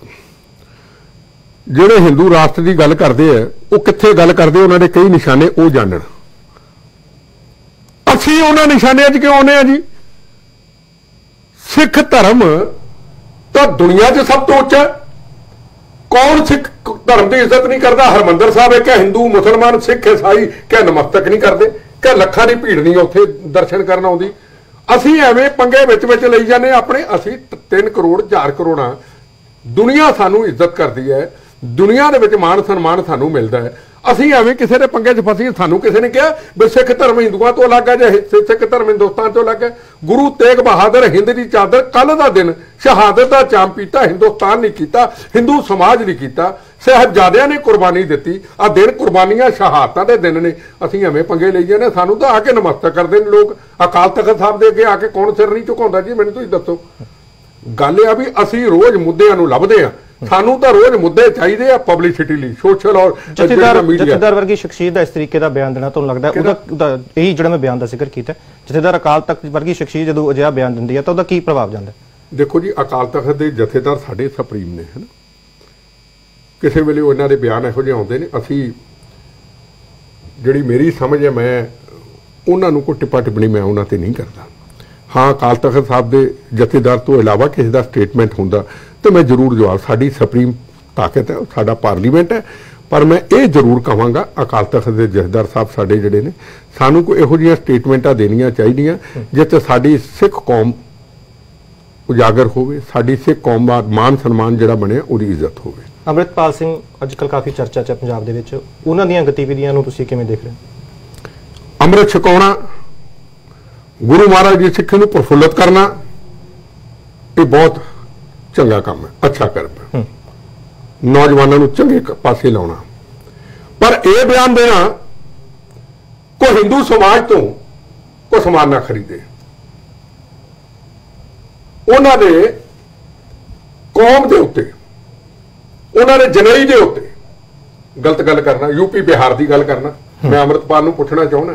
ਜਿਹੜੇ ਹਿੰਦੂ ਰਾਸ਼ਟਰ ਦੀ ਗੱਲ ਕਰਦੇ ਆ ਉਹ ਕਿੱਥੇ ਗੱਲ ਕਰਦੇ? ਉਹਨਾਂ ਦੇ ਕਈ ਨਿਸ਼ਾਨੇ ਉਹ ਜਾਣਨ। ਅਸੀਂ ਉਹਨਾਂ ਨਿਸ਼ਾਨਿਆਂ 'ਚ ਕਿਉਂ ਆਉਂਦੇ ਆ ਜੀ? ਸਿੱਖ ਧਰਮ ਤਾਂ ਦੁਨੀਆ 'ਚ ਸਭ ਤੋਂ ਉੱਚਾ। ਕੌਣ ਸਿੱਖ ਧਰਮ ਦੀ ਇੱਜ਼ਤ ਨਹੀਂ ਕਰਦਾ? ਹਰਮੰਦਰ ਸਾਹਿਬ ਇੱਕ ਹਿੰਦੂ, ਮੁਸਲਮਾਨ, ਸਿੱਖ, ਈਸਾਈ ਕਿ ਨਮਸਤਕ ਨਹੀਂ ਕਰਦੇ? ਕਿ ਲੱਖਾਂ ਦੀ ਭੀੜ ਨਹੀਂ ਉੱਥੇ ਦਰਸ਼ਨ ਕਰਨ ਆਉਂਦੀ? ਅਸੀਂ ਐਵੇਂ ਪੰਗੇ ਵਿੱਚ ਲਈ ਜਾਂਦੇ ਆਪਣੇ। ਅਸੀਂ 3 ਕਰੋੜ 4 ਕਰੋੜਾਂ, ਦੁਨੀਆ ਸਾਨੂੰ ਇੱਜ਼ਤ ਕਰਦੀ ਹੈ, ਦੁਨੀਆ ਦੇ ਵਿੱਚ ਮਾਣ ਸਨਮਾਨ ਸਾਨੂੰ ਮਿਲਦਾ ਹੈ। ਅਸੀਂ ਐਵੇਂ ਕਿਸੇ ਦੇ ਪੰਗੇ 'ਚ ਫਸੀ। ਸਾਨੂੰ ਕਿਸੇ ਨੇ ਕਿਹਾ ਵੀ ਸਿੱਖ ਧਰਮ ਹਿੰਦੂਆਂ ਤੋਂ ਅਲੱਗ ਹੈ ਜਾਂ ਸਿੱਖ ਧਰਮ ਹਿੰਦੁਸਤਾਨ ਤੋਂ ਅਲੱਗ ਹੈ? ਗੁਰੂ ਤੇਗ ਬਹਾਦਰ ਹਿੰਦ ਦੀ ਚਾਦਰ, ਕੱਲ ਦਾ ਦਿਨ ਸ਼ਹਾਦਤ ਦਾ ਜਾਮ ਪੀਤਾ ਹਿੰਦੁਸਤਾਨ ਨਹੀਂ ਕੀਤਾ, ਹਿੰਦੂ ਸਮਾਜ ਨਹੀਂ ਕੀਤਾ। ਸਾਹਿਬਜ਼ਾਦਿਆਂ ਨੇ ਕੁਰਬਾਨੀ ਦਿੱਤੀ। ਆ ਦਿਨ ਕੁਰਬਾਨੀਆਂ ਸ਼ਹਾਦਤਾਂ ਦੇ ਦਿਨ ਨੇ। ਅਸੀਂ ਐਵੇਂ ਪੰਗੇ ਲਈ ਜਾਂਦੇ। ਸਾਨੂੰ ਤਾਂ ਆ ਕੇ ਨਮਸਤਕ ਕਰਦੇ ਨੇ ਲੋਕ। ਅਕਾਲ ਤਖਤ ਸਾਹਿਬ ਦੇ ਅੱਗੇ ਆ ਕੇ ਕੌਣ ਸਿਰ ਨਹੀਂ ਝੁਕਾਉਂਦਾ ਜੀ? ਮੈਨੂੰ ਤੁਸੀਂ ਦੱਸੋ। ਗੱਲ ਇਹ ਆ ਵੀ ਅਸੀਂ ਰੋਜ਼ ਮੁੱਦਿਆਂ ਨੂੰ ਲੱਭਦੇ ਆ। ਸਾਨੂੰ ਤਾਂ ਰੋਜ਼ ਮੁੱਦੇ ਚਾਹੀਦੇ ਆ ਪਬਲਿਸਿਟੀ ਲਈ, ਸੋਸ਼ਲ ਔਰ ਜਥੇਦਾਰ ਵਰਗੀ ਸ਼ਖਸੀਅਤ ਦਾ ਇਸ ਤਰੀਕੇ ਦਾ ਬਿਆਨ ਦੇਣਾ ਤੁਹਾਨੂੰ ਲੱਗਦਾ ਉਹਦਾ ਇਹੀ ਜਿਹੜਾ ਮੈਂ ਬਿਆਨ ਦਾ ਜ਼ਿਕਰ ਕੀਤਾ, ਜਥੇਦਾਰ ਅਕਾਲ ਤਖਤ ਵਰਗੀ ਸ਼ਖਸੀਅਤ ਜਦੋਂ ਅਜਿਹਾ ਬਿਆਨ ਦਿੰਦੀ ਹੈ ਤਾਂ ਉਹਦਾ ਕੀ ਪ੍ਰਭਾਵ ਜਾਂਦਾ? ਦੇਖੋ ਜੀ, ਅਕਾਲ ਤਖਤ ਦੇ ਜਥੇਦਾਰ ਸਾਡੇ ਸੁਪਰੀਮ ਨੇ, ਹੈ ਨਾ। ਕਿਸੇ ਵੇਲੇ ਉਹਨਾਂ ਦੇ ਬਿਆਨ ਇਹੋ ਜਿਹੇ ਆਉਂਦੇ ਨੇ, ਅਸੀਂ ਜਿਹੜੀ ਮੇਰੀ ਸਮਝ ਹੈ ਮੈਂ ਉਹਨਾਂ ਨੂੰ ਕੋਈ ਟਿੱਪਾ ਟਿੱਪਣੀ ਮੈਂ ਉਹਨਾਂ ਤੇ ਨਹੀਂ ਕਰਦਾ। ਹਾਂ, ਅਕਾਲ ਤਖਤ ਸਾਹਿਬ ਦੇ ਜਥੇਦਾਰ ਤੋਂ ਇਲਾਵਾ ਕਿਸੇ ਦਾ ਸਟੇਟਮੈਂਟ ਹੁੰਦਾ ਤਾਂ ਮੈਂ ਜ਼ਰੂਰ ਜਵਾਬ, ਸਾਡੀ ਸੁਪਰੀਮ ਤਾਕਤ ਹੈ, ਸਾਡਾ ਪਾਰਲੀਮੈਂਟ ਹੈ। ਪਰ ਮੈਂ ਇਹ ਜ਼ਰੂਰ ਕਹਾਂਗਾ ਅਕਾਲ ਤਖਤ ਦੇ ਜਥੇਦਾਰ ਸਾਹਿਬ ਸਾਡੇ ਜਿਹੜੇ ਨੇ, ਸਾਨੂੰ ਕੋਈ ਇਹੋ ਜਿਹੀਆਂ ਸਟੇਟਮੈਂਟਾਂ ਦੇਣੀਆਂ ਚਾਹੀਦੀਆਂ ਜਿੱਥੇ ਸਾਡੀ ਸਿੱਖ ਕੌਮ ਉਜਾਗਰ ਹੋਵੇ, ਸਾਡੀ ਸਿੱਖ ਕੌਮ ਦਾ ਮਾਨ ਸਨਮਾਨ ਜਿਹੜਾ ਬਣਿਆ ਉਹਦੀ ਇੱਜ਼ਤ ਹੋਵੇ। ਅੰਮ੍ਰਿਤਪਾਲ ਸਿੰਘ ਅੱਜ ਕੱਲ੍ਹ ਕਾਫੀ ਚਰਚਾ 'ਚ ਪੰਜਾਬ ਦੇ ਵਿੱਚ, ਉਹਨਾਂ ਦੀਆਂ ਗਤੀਵਿਧੀਆਂ ਨੂੰ ਤੁਸੀਂ ਕਿਵੇਂ ਦੇਖ ਰਹੇ ਹੋ? ਅੰਮ੍ਰਿਤ ਛਕਾਉਣਾ, ਗੁਰੂ ਮਹਾਰਾਜ ਦੀ ਸਿੱਖੀ ਨੂੰ ਪ੍ਰਫੁੱਲਤ ਕਰਨਾ, ਇਹ ਬਹੁਤ ਚੰਗਾ ਕੰਮ ਹੈ, ਅੱਛਾ ਕਰਮ ਹੈ। ਨੌਜਵਾਨਾਂ ਨੂੰ ਚੰਗੇ ਪਾਸੇ ਲਾਉਣਾ। ਪਰ ਇਹ ਬਿਆਨ ਦੇਣਾ ਕੋਈ ਹਿੰਦੂ ਸਮਾਜ ਤੋਂ ਕੋਈ ਸਮਾਨ ਨਾ ਖਰੀਦੇ, ਉਹਨਾਂ ਦੇ ਕੌਮ ਦੇ ਉੱਤੇ, ਉਹਨਾਂ ਦੇ ਜਨੇਈ ਦੇ ਉੱਤੇ ਗਲਤ ਗੱਲ ਕਰਨਾ, यूपी बिहार की गल करना। मैं अमृतपाल ਨੂੰ ਪੁੱਛਣਾ ਚਾਹੁੰਦਾ,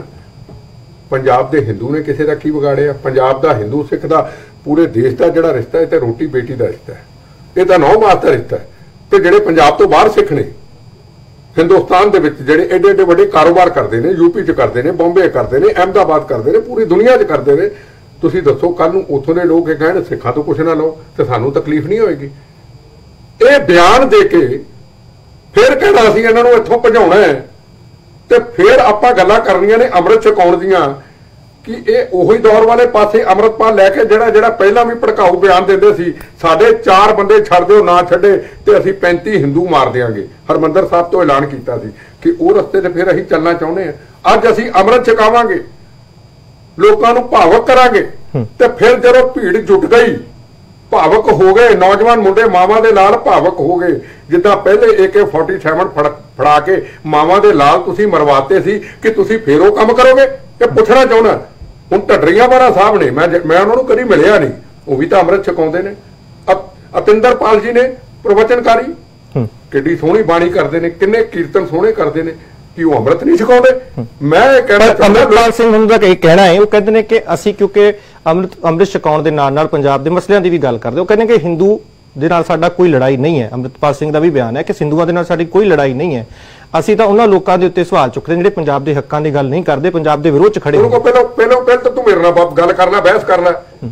पंजाब के हिंदू ने किसी का की बिगाड़िया? पंजाब का हिंदू सिख का पूरे देश का जिहड़ा रिश्ता है तो रोटी बेटी का रिश्ता है, ये तो नौ मास का रिश्ता है। तो जिहड़े पंजाब तो बाहर सिख ने हिंदुस्तान के जिहड़े एडे एडे वड्डे कारोबार करते हैं, यूपी च करते हैं, बॉम्बे करते हैं, अहमदाबाद करते हैं, पूरी दुनिया च करते हैं, तुसीं दसो कल नूं उत्थों दे लोग कहण सिखां तो कुछ ना लो तो सानूं तकलीफ नहीं होएगी? ये बयान दे के फिर कहना असीं इन्हां नूं इत्थों भजाउणा है ते फिर आपां गल्लां करनियां ने अमृत छकाउण दीयां कि ये उही दौर वाले पासे अमृतपाल लैके ਜਿਹੜਾ ਪਹਿਲਾਂ ਵੀ ਭੜਕਾਊ ਬਿਆਨ ਦਿੰਦੇ ਸੀ, ਸਾਡੇ 4 ਬੰਦੇ ਛੱਡ ਦਿਓ ਨਾ ਛੱਡੇ ਤੇ ਅਸੀਂ 35 ਹਿੰਦੂ ਮਾਰ ਦਿਆਂਗੇ। ਹਰਮੰਦਰ ਸਾਹਿਬ ਤੋਂ ਐਲਾਨ ਕੀਤਾ ਸੀ ਕਿ ਉਹ ਰਸਤੇ ਤੇ ਫਿਰ ਅਸੀਂ ਚੱਲਣਾ ਚਾਹੁੰਦੇ ਹਾਂ। ਅੱਜ ਅਸੀਂ ਅੰਮ੍ਰਿਤ ਛਕਾਵਾਂਗੇ, ਲੋਕਾਂ ਨੂੰ ਭਾਵਕ ਕਰਾਂਗੇ ਤੇ ਫਿਰ ਜਦੋਂ ਭੀੜ ਜੁਟ ਗਈ, ਭਾਵਕ ਹੋ ਗਏ ਨੌਜਵਾਨ ਮੁੰਡੇ, ਮਾਵਾਂ ਦੇ ਲਾਲ ਭਾਵਕ ਹੋ ਗਏ। ਜਿੱਦਾਂ ਪਹਿਲੇ AK-47 ਫੜਾ ਕੇ ਮਾਵਾਂ ਦੇ ਲਾਲ ਤੁਸੀਂ ਮਰਵਾਤੇ ਸੀ ਕਿ ਤੁਸੀਂ ਫੇਰ ਉਹ ਕੰਮ ਕਰੋਗੇ। ਇਹ ਪੁੱਛਣਾ ਚਾਹੁੰਦਾ, ਹੁਣ ਢੱਡਰੀਆਂ ਵਾਲਾ ਸਾਹਿਬ ਨੇ, ਮੈਂ ਉਹਨਾਂ ਨੂੰ ਕਦੀ ਮਿਲਿਆ ਨਹੀਂ, ਉਹ ਵੀ ਤਾਂ ਅੰਮ੍ਰਿਤ ਛਕਾਉਂਦੇ ਨੇ। ਅਤਿੰਦਰਪਾਲ ਜੀ ਨੇ ਪ੍ਰਵਚਨਕਾਰੀ, ਕਿੱਡੀ ਸੋਹਣੀ ਬਾਣੀ ਕਰਦੇ ਨੇ, ਕਿੰਨੇ ਕੀਰਤਨ ਸੋਹਣੇ ਕਰਦੇ ਨੇ, ਕਿ ਉਹ ਅੰਮ੍ਰਿਤ ਨਹੀਂ ਛਕਾਉਂਦੇ? ਮੈਂ ਇਹ ਕਹਿਣਾ ਚਾਹੁੰਦਾ, ਅਮਰਪਾਲ ਸਿੰਘ ਹੁਣ ਦਾ ਇਹ ਕਹਿਣਾ ਹੈ, ਉਹ ਕਹਿੰਦੇ ਨੇ ਕਿ ਅਸੀਂ ਕਿਉਂਕਿ ਅੰਮ੍ਰਿਤ ਛਕਾਉਣ ਦੇ ਨਾਲ ਨਾਲ ਪੰਜਾਬ ਦੇ ਮਸਲਿਆਂ ਦੀ ਵੀ ਗੱਲ ਕਰਦੇ, ਉਹ ਕਹਿੰਦੇ ਕਿ ਹਿੰਦੂ ਦੇ ਨਾਲ ਸਾਡਾ ਕੋਈ ਲੜਾਈ ਨਹੀਂ ਹੈ। ਅਮਰਪਾਲ ਸਿੰਘ ਦਾ ਵੀ ਬਿਆਨ ਹੈ ਕਿ ਹਿੰਦੂਆਂ ਦੇ ਨਾਲ ਸਾਡੀ ਕੋਈ ਲੜਾਈ ਨਹੀਂ ਹੈ, ਅਸੀਂ ਤਾਂ ਉਹਨਾਂ ਲੋਕਾਂ ਦੇ ਉੱਤੇ ਸਵਾਲ ਚੁੱਕਦੇ ਜਿਹੜੇ ਪੰਜਾਬ ਦੇ ਹੱਕਾਂ ਦੀ ਗੱਲ ਨਹੀਂ ਕਰਦੇ, ਪੰਜਾਬ ਦੇ ਵਿਰੋਧ 'ਚ ਖੜੇ ਨੇ। ਪਹਿਲਾਂ ਤੂੰ ਮੇਰੇ ਨਾਲ ਗੱਲ ਕਰ ਲੈ, ਬਹਿਸ ਕਰ ਲੈ।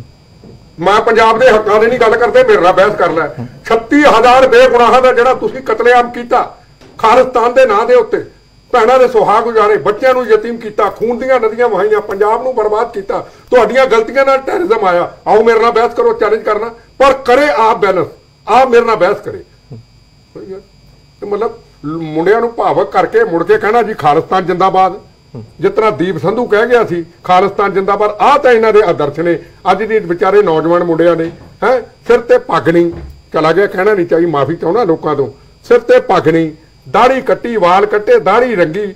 ਮੈਂ ਪੰਜਾਬ ਦੇ ਹੱਕਾਂ ਦੀ ਨਹੀਂ ਗੱਲ ਕਰਦੇ, ਮੇਰੇ ਨਾਲ ਬਹਿਸ ਕਰ ਲੈ। 36,000 ਬੇਗੁਨਾਹਾਂ ਦਾ ਜਿਹੜਾ ਤੁਸੀਂ ਕਤਲੇਆਮ ਕੀਤਾ ਖਾਲਿਸਤਾਨ ਦੇ ਨਾਂ ਦੇ ਉੱਤੇ, ਭੈਣਾਂ ਦੇ ਸੁਹਾਗ ਗੁਜ਼ਾਰੇ, ਬੱਚਿਆਂ ਨੂੰ ਯਤੀਮ ਕੀਤਾ, ਖੂਨ ਦੀਆਂ ਨਦੀਆਂ ਵਹਾਈਆਂ, ਪੰਜਾਬ ਨੂੰ ਬਰਬਾਦ ਕੀਤਾ, ਤੁਹਾਡੀਆਂ ਗਲਤੀਆਂ ਨਾਲ ਟੈਰਰਿਜ਼ਮ ਆਇਆ। ਆਓ ਮੇਰੇ ਨਾਲ ਬਹਿਸ ਕਰੋ, ਚੈਲੰਜ ਕਰਨਾ, ਪਰ ਕਰੇ ਆਪ ਬੈਲੈਂਸ, ਆਪ ਮੇਰੇ ਨਾਲ ਬਹਿਸ ਕਰੇ। ਮਤਲਬ ਮੁੰਡਿਆਂ ਨੂੰ ਭਾਵਕ ਕਰਕੇ ਮੁੜ ਕੇ ਕਹਿਣਾ ਜੀ ਖਾਲਿਸਤਾਨ ਜਿੰਦਾਬਾਦ, ਜਿਸ ਤਰ੍ਹਾਂ ਦੀਪ ਸੰਧੂ ਕਹਿ ਗਿਆ ਸੀ ਖਾਲਿਸਤਾਨ ਜਿੰਦਾਬਾਦ। ਆਹ ਤਾਂ ਇਹਨਾਂ ਦੇ ਆਦਰਸ਼ ਨੇ। ਅੱਜ ਦੇ ਵਿਚਾਰੇ ਨੌਜਵਾਨ ਮੁੰਡਿਆਂ ਨੇ ਸਿਰ ਤੇ ਪੱਗ ਨਹੀਂ, ਚਲਾ ਗਿਆ ਕਹਿਣਾ ਨਹੀਂ ਚਾਹੀ, ਮਾਫੀ ਚਾਹੁੰਦਾ ਲੋਕਾਂ ਤੋਂ, ਸਿਰ ਤੇ ਪੱਗ ਨਹੀਂ, ਦਾੜੀ ਕੱਟੀ, ਵਾਲ ਕੱਟੇ, ਦਾੜੀ ਰੰਗੀ,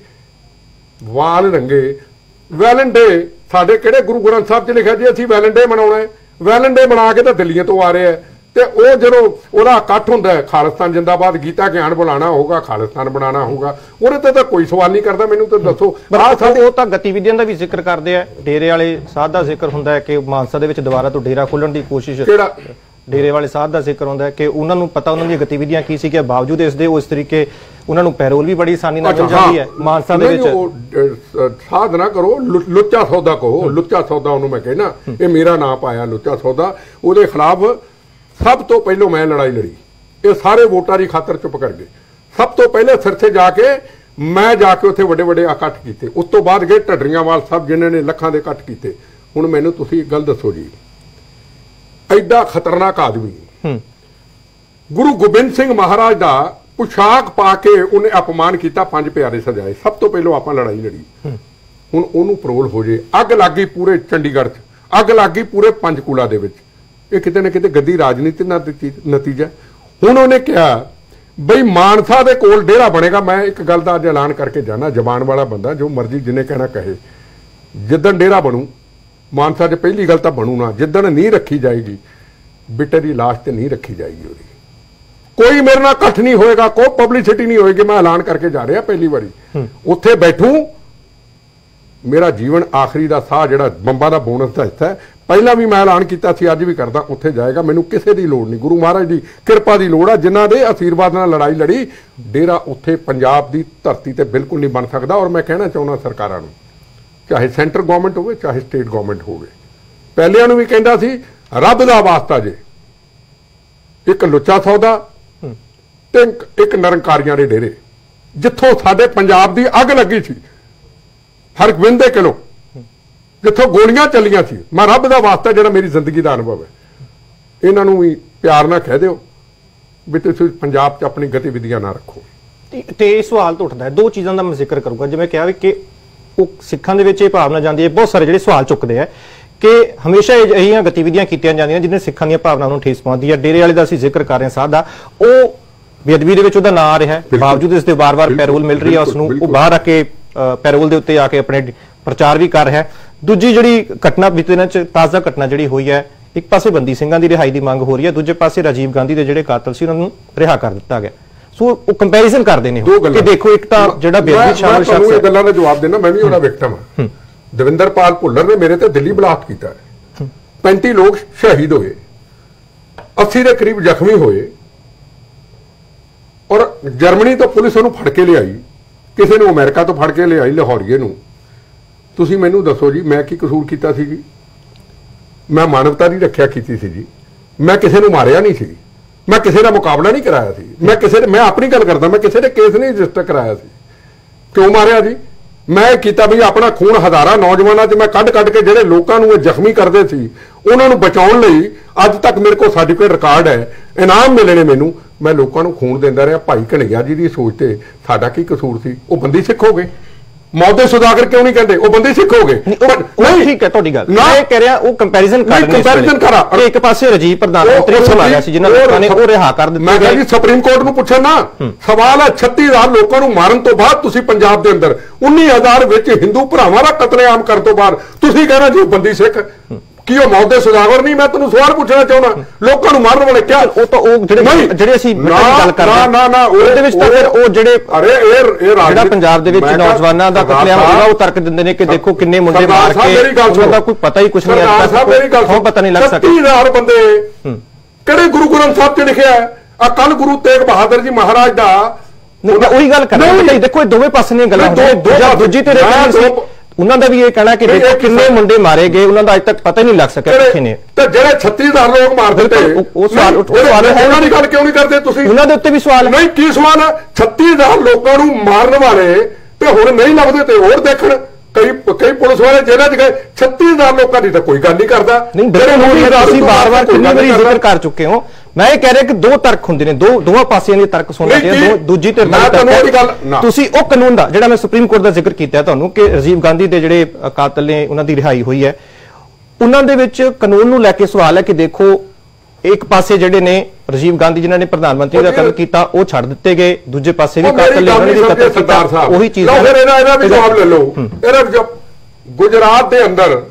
ਵਾਲ ਰੰਗੇ। ਵੈਲਨ ਡੇ ਸਾਡੇ ਕਿਹੜੇ ਗੁਰੂ ਗ੍ਰੰਥ ਸਾਹਿਬ 'ਚ ਲਿਖਿਆ ਜੀ ਅਸੀਂ ਵੈਲਨ ਡੇ ਮਨਾਉਣਾ ਹੈ? ਵੈਲਨ ਡੇ ਬਣਾ ਕੇ ਤਾਂ ਦਿੱਲੀਆਂ ਤੋਂ ਆ ਰਿਹਾ ਤੇ ਉਹ ਜਦੋਂ ਉਹਦਾ ਇਕੱਠ ਹੁੰਦਾ ਹੈ ਖਾਲਿਸਤਾਨ ਜਿੰਦਾਬਾਦ, ਗੀਤਾ ਗਿਆਨ ਬੁਲਾਣਾ ਹੋਊਗਾ, ਖਾਲਿਸਤਾਨ ਬਣਾਉਣਾ ਹੋਊਗਾ, ਉਹਦੇ ਤੇ ਤਾਂ ਕੋਈ ਸਵਾਲ ਨਹੀਂ ਕਰਦਾ। ਮੈਨੂੰ ਤਾਂ ਦੱਸੋ, ਉਹ ਤਾਂ ਗਤੀਵਿਧੀਆਂ ਦਾ ਵੀ ਜ਼ਿਕਰ ਕਰਦੇ ਆ, ਡੇਰੇ ਵਾਲੇ ਸਾਧ ਦਾ ਜ਼ਿਕਰ ਹੁੰਦਾ ਹੈ ਕਿ ਮਾਨਸਾ ਦੇ ਵਿੱਚ ਦੁਬਾਰਾ ਤੋਂ ਡੇਰਾ ਖੋਲਣ ਦੀ ਕੋਸ਼ਿਸ਼, ਕਿਹੜਾ ਡੇਰੇ ਵਾਲੇ ਸਾਧ ਦਾ ਜ਼ਿਕਰ ਹੁੰਦਾ ਹੈ ਕਿ ਉਹਨਾਂ ਨੂੰ ਪਤਾ ਉਹਨਾਂ ਦੀਆਂ ਗਤੀਵਿਧੀਆਂ ਕੀ ਸੀ, ਕਿ ਬਾਵਜੂਦ ਇਸ ਦੇ ਉਸ ਤਰੀਕੇ ਉਹਨਾਂ ਨੂੰ ਪੈਰੋਲ ਵੀ ਬੜੀ ਆਸਾਨੀ ਨਾਲ ਮਿਲ ਜਾਂਦੀ ਹੈ ਮਾਨਸਾ ਦੇ ਵਿੱਚ। ਸਾਧ ਨਾ ਕਰੋ, ਲੁੱਚਾ ਸੌਦਾ ਕਹੋ, ਲੁੱਚਾ ਸੌਦਾ ਉਹਨੂੰ ਮੈਂ ਕਹਿਣਾ, ਇਹ ਮੇਰਾ ਨਾਂ ਪਾਇਆ ਲੁੱਚਾ ਸੌਦਾ। ਉਹਦੇ ਖਿਲਾਫ ਸਭ ਤੋਂ ਪਹਿਲਾਂ ਮੈਂ ਲੜਾਈ ਲੜੀ, ਇਹ ਸਾਰੇ ਵੋਟਾਂ ਦੀ ਖਾਤਰ ਚੁੱਪ ਕਰ ਗਏ। ਸਭ ਤੋਂ ਪਹਿਲੇ ਸਿਰਥੇ ਜਾ ਕੇ ਮੈਂ ਜਾ ਕੇ ਉੱਥੇ ਵੱਡੇ ਵੱਡੇ ਇਕੱਠ ਕੀਤੇ, ਉਸ ਤੋਂ ਬਾਅਦ ਗਏ ਢੱਡਰੀਆਂਵਾਲ ਸਾਹਿਬ ਜਿਨ੍ਹਾਂ ਨੇ ਲੱਖਾਂ ਦੇ ਇਕੱਠ ਕੀਤੇ। ਹੁਣ ਮੈਨੂੰ ਤੁਸੀਂ ਗੱਲ ਦੱਸੋ ਜੀ, ਐਡਾ ਖਤਰਨਾਕ ਆਦਮੀ ਗੁਰੂ ਗੋਬਿੰਦ ਸਿੰਘ ਮਹਾਰਾਜ ਦਾ ਪੁਸ਼ਾਕ ਪਾ ਕੇ ਉਹਨੇ ਅਪਮਾਨ ਕੀਤਾ, 5 ਪਿਆਰੇ ਸਜਾਏ। ਸਭ ਤੋਂ ਪਹਿਲਾਂ ਆਪਾਂ ਲੜਾਈ ਲੜੀ। ਹੁਣ ਉਹਨੂੰ ਪਰੋਲ ਹੋ ਜੇ, ਅੱਗ ਲੱਗ ਗਈ ਪੂਰੇ ਚੰਡੀਗੜ੍ਹ 'ਚ, ਅੱਗ ਲੱਗ ਗਈ ਪੂਰੇ ਪੰਚਕੂਲਾ ਦੇ ਵਿੱਚ। ਇਹ ਕਿਤੇ ਨਾ ਕਿਤੇ ਗੱਦੀ ਰਾਜਨੀਤੀ ਦਾ ਨਤੀਜਾ। ਹੁਣ ਉਹਨੇ ਕਿਹਾ ਬਈ ਮਾਨਸਾ ਦੇ ਕੋਲ ਡੇਰਾ ਬਣੇਗਾ। ਮੈਂ ਇੱਕ ਗੱਲ ਦਾ ਅੱਜ ਐਲਾਨ ਕਰਕੇ ਜਾਣਾ, ਜ਼ਬਾਨ ਵਾਲਾ ਬੰਦਾ, ਜੋ ਮਰਜ਼ੀ ਜਿੰਨੇ ਕਹਿਣਾ ਕਹੇ, ਜਿੱਦਣ ਡੇਰਾ ਬਣੂ ਮਾਨਸਾ 'ਚ ਪਹਿਲੀ ਗੱਲ ਤਾਂ ਬਣੂ ਨਾ, ਜਿੱਦਣ ਨਹੀਂ ਰੱਖੀ ਜਾਏਗੀ ਬਿੱਟੇ ਦੀ ਲਾਸ਼ ਤੇ ਨਹੀਂ ਰੱਖੀ ਜਾਏਗੀ ਉਹਦੀ, ਕੋਈ ਮੇਰੇ ਨਾਲ ਇਕੱਠ ਨਹੀਂ ਹੋਏਗਾ, ਕੋਈ ਪਬਲਿਸਿਟੀ ਨਹੀਂ ਹੋਏਗੀ। ਮੈਂ ਐਲਾਨ ਕਰਕੇ ਜਾ ਰਿਹਾ ਪਹਿਲੀ ਵਾਰੀ, ਉੱਥੇ ਬੈਠੂ, ਮੇਰਾ ਜੀਵਨ ਆਖਰੀ ਦਾ ਸਾਹ ਜਿਹੜਾ ਬੰਬਾਂ ਦਾ ਬੋਨਸ ਦਾ ਹਿੱਸਾ ਹੈ, ਪਹਿਲਾਂ ਵੀ ਮੈਂ ਐਲਾਨ ਕੀਤਾ ਸੀ, ਅੱਜ ਵੀ ਕਰਦਾ, ਉੱਥੇ ਜਾਏਗਾ। ਮੈਨੂੰ ਕਿਸੇ ਦੀ ਲੋੜ ਨਹੀਂ, ਗੁਰੂ ਮਹਾਰਾਜ ਦੀ ਕਿਰਪਾ ਦੀ ਲੋੜ ਆ, ਜਿਨ੍ਹਾਂ ਦੇ ਆਸ਼ੀਰਵਾਦ ਨਾਲ ਲੜਾਈ ਲੜੀ। ਡੇਰਾ ਉੱਥੇ ਪੰਜਾਬ ਦੀ ਧਰਤੀ ਤੇ ਬਿਲਕੁਲ ਨਹੀਂ ਬਣ ਸਕਦਾ। ਔਰ ਮੈਂ ਕਹਿਣਾ ਚਾਹੁੰਦਾ ਸਰਕਾਰਾਂ ਨੂੰ, ਚਾਹੇ ਸੈਂਟਰ ਗਵਰਨਮੈਂਟ ਹੋਵੇ ਚਾਹੇ ਸਟੇਟ ਗਵਰਨਮੈਂਟ ਹੋਵੇ, ਪਹਿਲਿਆਂ ਨੂੰ ਵੀ ਕਹਿੰਦਾ ਸੀ ਰੱਬ ਦਾ ਵਾਸਤਾ ਜੇ, ਇੱਕ ਲੁੱਚਾ ਸੌਦਾ ਤੇ ਇੱਕ ਨਿਰੰਕਾਰੀਆਂ ਦੇ ਡੇਰੇ, ਜਿੱਥੋਂ ਸਾਡੇ ਪੰਜਾਬ ਦੀ ਅੱਗ ਲੱਗੀ ਸੀ ਹਰਗੋਬਿੰਦ ਦੇ ਕਿਲੋ, ਜਿੱਥੋਂ ਗੋਲੀਆਂ ਚੱਲੀਆਂ ਸੀ। ਮੈਂ ਰੱਬ ਦਾ ਵਾਸਤਾ ਜਿਹੜਾ ਮੇਰੀ ਜ਼ਿੰਦਗੀ ਦਾ ਅਨੁਭਵ ਹੈ, ਇਹਨਾਂ ਨੂੰ ਵੀ ਪਿਆਰ ਨਾਲ ਕਹਿ ਦਿਓ ਵੀ ਤੁਸੀਂ ਪੰਜਾਬ 'ਚ ਆਪਣੀ ਗਤੀਵਿਧੀਆਂ ਨਾ ਰੱਖੋ। ਤੇ ਇਹ ਸਵਾਲ ਤਾਂ ਉੱਠਦਾ ਹੈ, ਦੋ ਚੀਜ਼ਾਂ ਦਾ ਮੈਂ ਜ਼ਿਕਰ ਕਰੂੰਗਾ। ਜਿਵੇਂ ਕਿਹਾ ਕਿ ਉਹ ਸਿੱਖਾਂ ਦੇ ਵਿੱਚ ਇਹ ਭਾਵਨਾ ਜਾਂਦੀ ਹੈ, ਬਹੁਤ ਸਾਰੇ ਜਿਹੜੇ ਸਵਾਲ ਚੁੱਕਦੇ ਆ ਕਿ ਹਮੇਸ਼ਾ ਅਜਿਹੀਆਂ ਗਤੀਵਿਧੀਆਂ ਕੀਤੀਆਂ ਜਾਂਦੀਆਂ ਜਿਹਨੇ ਸਿੱਖਾਂ ਦੀਆਂ ਭਾਵਨਾਵਾਂ ਨੂੰ ਠੇਸ ਪਹੁੰਚਦੀ ਹੈ। ਡੇਰੇ ਵਾਲੇ ਦਾ ਅਸੀਂ ਜ਼ਿਕਰ ਕਰ ਰਹੇ ਹਾਂ ਸਾਧ ਦਾ, ਉਹ ਬੇਅਦਬੀ ਦੇ ਵਿੱਚ ਉਹਦਾ ਨਾਂ ਆ ਰਿਹਾ ਹੈ, ਬਾਵਜੂਦ ਇਸ ਦੇ ਵਾਰ-ਵਾਰ ਪੈਰੋਲ ਮਿਲ ਰਹੀ ਹੈ ਉਸ ਨੂੰ, ਉਹ ਬਾਹਰ ਆ ਕੇ ਪੈਰੋਲ ਦੇ ਉੱਤੇ ਆ ਕੇ ਆਪਣੇ ਪ੍ਰਚਾਰ ਵੀ ਕਰ ਰਿਹਾ ਹੈ। ਦੂਜੀ ਜਿਹੜੀ ਘਟਨਾ ਬੀਤੇ ਦਿਨਾਂ 'ਚ ਤਾਜ਼ਾ ਘਟਨਾ ਜਿਹੜੀ ਹੋਈ ਹੈ ਇੱਕ ਪਾਸੇ ਬੰਦੀ ਸਿੰਘਾਂ ਦੀ ਰਿਹਾਈ ਦੀ ਮੰਗ ਹੋ ਰਹੀ ਹੈ, ਦੂਜੇ ਪਾਸੇ ਰਾਜੀਵ ਗਾਂਧੀ ਦੇ ਜਿਹੜੇ ਕਾਤਲ ਸੀ ਉਹਨਾਂ ਨੂੰ ਰਿਹਾ ਕਰ ਦਿੱਤਾ ਗਿਆ। ਸੋ ਉਹ ਕੰਪੈਰੀਜ਼ਨ ਕਰਦੇ ਨੇ ਕਿ ਦੇਖੋ ਇੱਕ ਤਾਂ ਜਿਹੜਾ ਬੇਅਦਬੀ ਸ਼ਾਮਲ ਸ਼ਖਸ ਹੈ, ਗੱਲਾਂ ਦਾ ਜਵਾਬ ਦੇਣਾ, ਮੈਂ ਵੀ ਉਹਦਾ ਵਿਕਟਮ ਹਾਂ। ਦਵਿੰਦਰਪਾਲ ਭੁੱਲਰ ਨੇ ਮੇਰੇ ਤੇ ਦਿੱਲੀ ਬਲਾਸਟ ਕੀਤਾ, 35 ਲੋਕ ਸ਼ਹੀਦ ਹੋਏ, 80 ਦੇ ਕਰੀਬ ਜ਼ਖਮੀ ਹੋਏ, ਔਰ ਜਰਮਨੀ ਤੋਂ ਪੁਲਿਸ ਉਹਨੂੰ ਫੜ ਕੇ ਲਿਆਈ, ਕਿਸੇ ਨੂੰ ਅਮਰੀਕਾ ਤੋਂ ਫੜ ਕੇ ਲਿਆਈ ਲਾਹੌਰੀਏ ਨੂੰ। ਤੁਸੀਂ ਮੈਨੂੰ ਦੱਸੋ ਜੀ, ਮੈਂ ਕੀ ਕਸੂਰ ਕੀਤਾ ਸੀ ਜੀ? ਮੈਂ ਮਾਨਵਤਾ ਦੀ ਰੱਖਿਆ ਕੀਤੀ ਸੀ ਜੀ, ਮੈਂ ਕਿਸੇ ਨੂੰ ਮਾਰਿਆ ਨਹੀਂ ਸੀ, ਮੈਂ ਕਿਸੇ ਦਾ ਮੁਕਾਬਲਾ ਨਹੀਂ ਕਰਾਇਆ ਸੀ, ਮੈਂ ਆਪਣੀ ਗੱਲ ਕਰਦਾ, ਮੈਂ ਕਿਸੇ ਦੇ ਕੇਸ ਨਹੀਂ ਰਜਿਸਟਰ ਕਰਾਇਆ ਸੀ। ਕਿਉਂ ਮਾਰਿਆ ਜੀ? ਮੈਂ ਕੀਤਾ ਵੀ ਆਪਣਾ ਖੂਨ ਹਜ਼ਾਰਾਂ ਨੌਜਵਾਨਾਂ 'ਚ ਮੈਂ ਕੱਢ ਕੇ ਜਿਹੜੇ ਲੋਕਾਂ ਨੂੰ ਇਹ ਜ਼ਖਮੀ ਕਰਦੇ ਸੀ ਉਹਨਾਂ ਨੂੰ ਬਚਾਉਣ ਲਈ ਅੱਜ ਤੱਕ ਮੇਰੇ ਕੋਲ ਸਰਟੀਫਿਕੇਟ ਰਿਕਾਰਡ ਹੈ, ਇਨਾਮ ਮਿਲੇ ਨੇ ਮੈਨੂੰ, ਮੈਂ ਲੋਕਾਂ ਨੂੰ ਖੂਨ ਦਿੰਦਾ ਰਿਹਾ। ਭਾਈ ਕਨ੍ਹਈਆ ਜੀ ਦੀ ਸੋਚ ਤੇ ਸਾਡਾ ਕੀ ਕਸੂਰ ਸੀ? ਉਹ ਬੰਦੀ ਸਿੱਖ ਹੋ ਗਏ, ਮੌਤ ਦੇ ਸੁਦਾਗਰ ਕਿਉਂ ਨਹੀਂ ਕਹਿੰਦੇ? ਉਹ ਬੰਦੀ ਸਿੱਖ ਹੋ ਗਏ। ਨਹੀਂ, ਠੀਕ ਹੈ ਤੁਹਾਡੀ ਗੱਲ, ਮੈਂ ਕਹਿ ਰਿਹਾ ਉਹ ਕੰਪੈਰੀਜ਼ਨ ਕਰਾ। ਇੱਕ ਪਾਸੇ ਰਾਜੀਵ ਪ੍ਰਧਾਨ ਮੰਤਰੀ ਨੂੰ ਮਾਰਿਆ ਸੀ ਜਿਨ੍ਹਾਂ ਲੋਕਾਂ ਨੇ ਉਹ ਰਿਹਾ ਕਰ ਦਿੱਤਾ। ਮੈਂ ਕਹਿੰਦਾ ਜੀ ਸੁਪਰੀਮ ਕੋਰਟ ਨੂੰ ਪੁੱਛਣ ਨਾ, ਸਵਾਲ ਹੈ 36000 ਲੋਕਾਂ ਨੂੰ ਮਾਰਨ ਤੋਂ ਬਾਅਦ ਤੁਸੀਂ ਪੰਜਾਬ ਦੇ ਅੰਦਰ 19000 ਵਿੱਚ ਹਿੰਦੂ ਭਰਾਵਾਂ ਦਾ ਕਤਲੇਆਮ ਕਰਨ ਤੋਂ ਬਾਅਦ ਤੁਸੀਂ ਕਹਿਣਾ ਜੀ ਬੰਦੀ ਸਿੱਖ ਕੀ ਉਹ ਮੌਤ ਦੇ ਸੁਦਾਗਰ ਨਹੀਂ? ਮੈਂ ਤੁਹਾਨੂੰ ਸਵਾਲ ਪੁੱਛਣਾ ਚਾਹੁੰਦਾ, ਲੋਕਾਂ ਨੂੰ ਮਾਰਨ ਵਾਲੇ ਕਿਆ? ਉਹ ਤਾਂ ਉਹ ਜਿਹੜੇ ਅਸੀਂ ਗੱਲ ਕਰਦੇ ਨਾ ਉਹਦੇ ਵਿੱਚ ਤਾਂ ਫਿਰ ਉਹ ਜਿਹੜੇ ਇਹ ਜਿਹੜਾ ਪੰਜਾਬ ਦੇ ਵਿੱਚ ਨੌਜਵਾਨਾਂ ਦਾ ਕਤਲੇਆਮ ਹੋਇਆ ਉਹ ਤਰਕ ਦਿੰਦੇ ਨੇ ਕਿ ਦੇਖੋ ਕਿੰਨੇ ਮੁੰਡੇ ਮਾਰ ਕੇ, ਉਹਨਾਂ ਦਾ ਕੋਈ ਪਤਾ ਹੀ ਕੁਝ ਨਹੀਂ ਹੈ, ਉਹ ਪਤਾ ਨਹੀਂ ਲੱਗ ਸਕਦਾ। 30000 ਬੰਦੇ ਕਿਹੜੇ ਗੁਰੂ ਗ੍ਰੰਥ ਸਾਹਿਬ 'ਚ ਲਿਖਿਆ ਹੈ? ਆ ਕੱਲ ਗੁਰੂ ਤੇਗ ਬਹਾਦਰ ਜੀ ਮਹਾਰਾਜ ਦਾ ਉਹੀ ਗੱਲ ਕਰ ਰਹੇ ਦੇਖੋ, ਇਹ ਦੋਵੇਂ ਪਾਸੇ ਦੀਆਂ ਗੱਲਾਂ ਦੂਜੀ ਤੇ ਉਹਨਾਂ ਦਾ ਵੀ ਇਹ ਕਹਿਣਾ ਕਿ ਦੇਖੋ ਕਿੰਨੇ ਮੁੰਡੇ ਮਾਰੇ ਗਏ, ਉਹਨਾਂ ਦਾ ਅਜੇ ਤੱਕ ਪਤਾ ਹੀ ਨਹੀਂ ਲੱਗ ਸਕਿਆ ਕਿੱਥੇ ਨੇ। ਤੇ ਜਿਹੜੇ 36000 ਲੋਕ ਮਾਰ ਦਿੱਤੇ, ਉਹ ਸਵਾਲ ਹੈ, ਉਹਨਾਂ ਦੀ ਗੱਲ ਕਿਉਂ ਨਹੀਂ ਕਰਦੇ ਤੁਸੀਂ? ਉਹਨਾਂ ਦੇ ਉੱਤੇ ਵੀ ਸਵਾਲ ਹੈ। ਨਹੀਂ, ਕੀ ਸਵਾਲ ਹੈ? 36000 ਲੋਕਾਂ ਨੂੰ ਮਾਰਨ ਵਾਲੇ ਤੇ ਹੁਣ ਨਹੀਂ ਲੱਭਦੇ ਤੇ ਹੋਰ ਦੇਖਣ। ਕਈ ਪੁਲਿਸ ਵਾਲੇ ਜੇਲ੍ਹਾਂ 'ਚ ਗਏ, 36000 ਲੋਕਾਂ ਦੀ ਤਾਂ ਕੋਈ ਗੱਲ ਨਹੀਂ ਕਰਦਾ। ਤੁਸੀਂ ਵਾਰ-ਵਾਰ ਕਿੰਨੀ ਵਾਰੀ ਜ਼ਿਕਰ ਕਰ ਚੁੱਕੇ ਹੋ। ਮੈਂ ਇਹ ਕਹਿ ਰਿਹਾ ਕਿ ਦੋ ਤਰਕ ਹੁੰਦੇ ਨੇ, ਦੋਵਾਂ ਪਾਸਿਆਂ ਦੇ ਤਰਕ ਸੁਣਨੇ ਚਾਹੀਦੇ, ਦੂਜੀ ਤੇ ਤੁਸੀਂ ਉਹ ਕਾਨੂੰਨ ਦਾ ਜਿਹੜਾ ਮੈਂ ਸੁਪਰੀਮ ਕੋਰਟ ਦਾ ਜ਼ਿਕਰ ਕੀਤਾ ਤੁਹਾਨੂੰ ਕਿ ਰਾਜੀਵ ਗਾਂਧੀ ਦੇ ਜਿਹੜੇ ਕਾਤਲ ਨੇ ਉਹਨਾਂ ਦੀ ਰਿਹਾਈ ਹੋਈ ਹੈ, ਉਹਨਾਂ ਦੇ ਵਿੱਚ ਕਾਨੂੰਨ ਨੂੰ ਲੈ ਕੇ ਸਵਾਲ ਹੈ ਕਿ ਦੇਖੋ ਇੱਕ ਪਾਸੇ ਜਿਹੜੇ ਨੇ ਰਾਜੀਵ ਗਾਂਧੀ ਜਿਨ੍ਹਾਂ ਨੇ ਪ੍ਰਧਾਨ ਮੰਤਰੀ ਦਾ ਕਤਲ ਕੀਤਾ ਉਹ ਛੱਡ ਦਿੱਤੇ ਗਏ, ਦੂਜੇ ਪਾਸੇ ਵੀ ਕਾਤਲ ਨੇ ਉਹਨਾਂ ਨੇ ਕਤਲ ਕੀਤਾ, ਉਹੀ ਚੀਜ਼ ਹੈ। ਇਹਦਾ ਵੀ ਜਵਾਬ ਲੈ ਲਓ। ਇਹਦਾ ਗੁਜਰਾਤ ਦੇ ਅੰਦਰ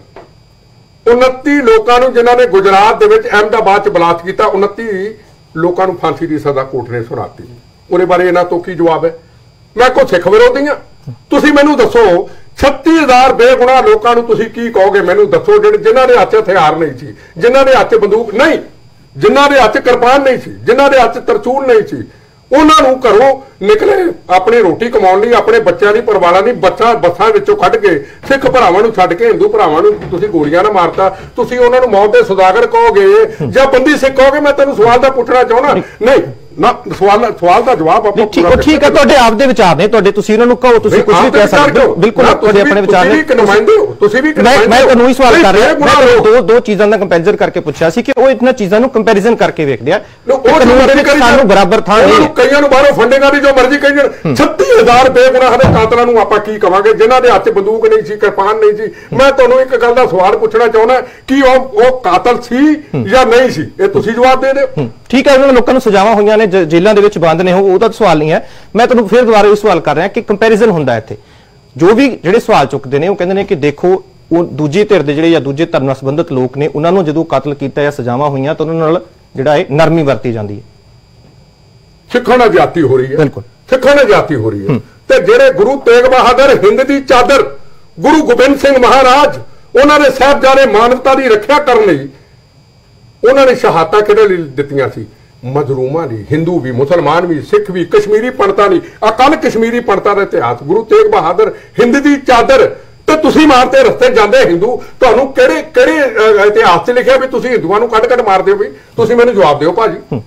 29 ਲੋਕਾਂ ਨੂੰ ਜਿਨ੍ਹਾਂ ਨੇ ਗੁਜਰਾਤ ਦੇ ਵਿੱਚ ਅਹਿਮਦਾਬਾਦ 'ਚ ਬਲਾਸਟ ਕੀਤਾ, 29 ਲੋਕਾਂ ਨੂੰ ਫਾਂਸੀ ਦੀ ਸਜ਼ਾ ਕੋਰਟ ਨੇ ਸੁਣਾਤੀ। ਉਹਦੇ ਬਾਰੇ ਇਹਨਾਂ ਤੋਂ ਕੀ ਜਵਾਬ ਹੈ? ਮੈਂ ਕੋਈ ਸਿੱਖ ਵਿਰੋਧੀ ਹਾਂ? ਤੁਸੀਂ ਮੈਨੂੰ ਦੱਸੋ 36000 ਬੇਗੁਨਾਹ ਲੋਕਾਂ ਨੂੰ ਤੁਸੀਂ ਕੀ ਕਹੋਗੇ? ਮੈਨੂੰ ਦੱਸੋ ਜਿਨ੍ਹਾਂ ਦੇ ਹੱਥ ਹਥਿਆਰ ਨਹੀਂ ਸੀ, ਜਿਨ੍ਹਾਂ ਦੇ ਹੱਥ ਬੰਦੂਕ ਨਹੀਂ, ਜਿਨ੍ਹਾਂ ਦੇ ਹੱਥ ਕਿਰਪਾਨ ਨਹੀਂ ਸੀ, ਜਿਨ੍ਹਾਂ ਦੇ ਹੱਥ ਤਰਚੂਲ ਨਹੀਂ ਸੀ, ਉਹਨਾਂ ਨੂੰ ਘਰੋਂ ਨਿਕਲੇ ਆਪਣੀ ਰੋਟੀ ਕਮਾਉਣ ਲਈ, ਆਪਣੇ ਬੱਚਿਆਂ ਦੀ ਪਰਵਾਰਾਂ ਦੀ ਬੱਸਾਂ ਵਿੱਚੋਂ ਕੱਢ ਕੇ ਸਿੱਖ ਭਰਾਵਾਂ ਨੂੰ ਛੱਡ ਕੇ ਹਿੰਦੂ ਭਰਾਵਾਂ ਨੂੰ ਤੁਸੀਂ ਗੋਲੀਆਂ ਨਾਲ ਮਾਰਤਾ। ਤੁਸੀਂ ਉਹਨਾਂ ਨੂੰ ਮੌਤ ਦੇ ਸੁਦਾਗਰ ਕਹੋਗੇ ਜਾਂ ਬੰਦੀ ਸਿੱਖ ਕਹੋਗੇ? ਮੈਂ ਤੈਨੂੰ ਸਵਾਲ ਦਾ ਪੁੱਛਣਾ ਚਾਹੁੰਦਾ। ਨਹੀਂ ਨਾ, ਸਵਾਲ ਦਾ ਜਵਾਬ ਆਪਾਂ ਠੀਕ ਹੈ, ਤੁਹਾਡੇ ਆਪ ਦੇ ਵਿਚਾਰ ਨੇ, ਤੁਹਾਡੇ ਤੁਸੀਂ ਉਹਨਾਂ ਨੂੰ ਕਹੋ, ਤੁਸੀਂ ਕੁਝ ਵੀ ਕਹਿ ਸਕਦੇ ਹੋ, ਬਿਲਕੁਲ ਤੁਹਾਡੇ ਆਪਣੇ ਵਿਚਾਰ ਨੇ, ਤੁਸੀਂ ਵੀ। ਮੈਂ ਤੁਹਾਨੂੰ ਹੀ ਸਵਾਲ ਕਰ ਰਿਹਾ, ਮੈਂ ਦੋ ਚੀਜ਼ਾਂ ਦਾ ਕੰਪੈਰੀਜ਼ਨ ਕਰਕੇ ਪੁੱਛਿਆ ਸੀ ਕਿ ਉਹ ਇਹਨਾਂ ਚੀਜ਼ਾਂ ਨੂੰ ਕੰਪੈਰੀਜ਼ਨ ਕਰਕੇ ਵੇਖਦੇ ਆ, ਸਾਨੂੰ ਬਰਾਬਰ ਥਾਂ ਕਈਆਂ ਨੂੰ ਬਾਹਰੋਂ ਫੰਡਿੰਗਾਂ ਦੀ ਜੋ ਮਰਜ਼ੀ ਕਹੀ ਜਾਣ। 36000 ਬੇਗੁਨਾਹ ਦੇ ਕਾਤਲਾਂ ਨੂੰ ਆਪਾਂ ਕੀ ਕਵਾਂਗੇ ਜਿਨ੍ਹਾਂ ਦੇ ਹੱਥ ਬੰਦੂਕ ਨਹੀਂ ਸੀ, ਕਿਰਪਾਨ ਨਹੀਂ ਸੀ? ਮੈਂ ਤੁਹਾਨੂੰ ਇੱਕ ਗੱਲ ਦਾ ਸਵਾਲ ਪੁੱਛਣਾ ਚਾਹੁੰਦਾ ਕਿ ਉਹ ਕਾਤਲ ਸੀ ਜਾਂ ਨਹੀਂ ਸੀ? ਇਹ ਤੁਸੀਂ ਜਵਾਬ ਦੇ ਦਿਓ। ਠੀਕ ਹੈ, ਉਹਨਾਂ ਲੋਕਾਂ ਨੂੰ ਸਜ਼ਾਵਾਂ ਹੋਈਆਂ ਨੇ, ਜੇਲ੍ਹਾਂ ਦੇ ਵਿੱਚ ਬੰਦ ਨੇ, ਉਹਦਾ ਸਵਾਲ ਨਹੀਂ ਹੈ। ਮੈਂ ਤੁਹਾਨੂੰ ਫਿਰ ਦੁਬਾਰਾ ਇਹ ਸਵਾਲ ਕਰ ਰਿਹਾ ਕਿ ਕੰਪੈਰੀਜ਼ਨ ਹੁੰਦਾ ਇੱਥੇ। ਜੋ ਵੀ ਜਿਹੜੇ ਸਵਾਲ ਚੁੱਕਦੇ ਨੇ ਉਹ ਕਹਿੰਦੇ ਨੇ ਕਿ ਦੇਖੋ ਉਹ ਦੂਜੇ ਧਿਰ ਦੇ ਜਿਹੜੇ ਜਾਂ ਦੂਜੇ ਧਰਮ ਨਾਲ ਸੰਬੰਧਿਤ ਲੋਕ ਨੇ ਉਹਨਾਂ ਨੂੰ ਜਦੋਂ ਕਤਲ ਕੀਤਾ ਜਾਂ ਸਜ਼ਾਵਾਂ ਹੋਈਆਂ ਤਾਂ ਉਹਨਾਂ ਨਾਲ ਜਿਹੜਾ ਇਹ ਨਰਮੀ ਵਰਤੀ ਜਾਂਦੀ ਹੈ। ਸਿੱਖਾਂ ਨਾਲ ਜ਼ਿਆਦਤੀ ਹੋ ਰਹੀ ਹੈ, ਬਿਲਕੁਲ ਸਿੱਖਾਂ ਨਾਲ ਜ਼ਿਆਦਤੀ ਹੋ ਰਹੀ ਹੈ। ਤੇ ਜਿਹੜੇ ਗੁਰੂ ਤੇਗ ਬਹਾਦਰ ਹਿੰਦ ਦੀ ਚਾਦਰ, ਗੁਰੂ ਗੋਬਿੰਦ ਸਿੰਘ ਮਹਾਰਾਜ, ਉਹਨਾਂ ਦੇ ਸਾਹਿਬਜ਼ਾਦੇ ਮਾਨਵਤਾ ਦੀ ਰੱਖਿਆ ਕਰਨ ਲਈ ਉਹਨਾਂ ਨੇ ਸ਼ਹਾਦਤਾਂ ਕਿਹੜੇ ਲਈ ਦਿੱਤੀਆਂ ਸੀ? ਮਜ਼ਲੂਮਾਂ ਲਈ, ਹਿੰਦੂ ਵੀ, ਮੁਸਲਮਾਨ ਵੀ, ਸਿੱਖ ਵੀ, ਕਸ਼ਮੀਰੀ ਪੰਡਤਾਂ ਲਈ। ਅਕਲ ਕਸ਼ਮੀਰੀ ਪੰਡਤਾਂ ਦਾ ਇਤਿਹਾਸ, ਗੁਰੂ ਤੇਗ ਬਹਾਦਰ ਹਿੰਦ ਦੀ ਚਾਦਰ। ਤੇ ਤੁਸੀਂ ਮਾਰਤੇ ਰਸਤੇ ਜਾਂਦੇ ਹਿੰਦੂ, ਤੁਹਾਨੂੰ ਕਿਹੜੇ ਇਤਿਹਾਸ 'ਚ ਲਿਖਿਆ ਵੀ ਤੁਸੀਂ ਹਿੰਦੂਆਂ ਨੂੰ ਕੱਢ ਮਾਰਦੇ ਹੋ? ਵੀ ਤੁਸੀਂ ਮੈਨੂੰ ਜਵਾਬ ਦਿਓ ਭਾਜੀ।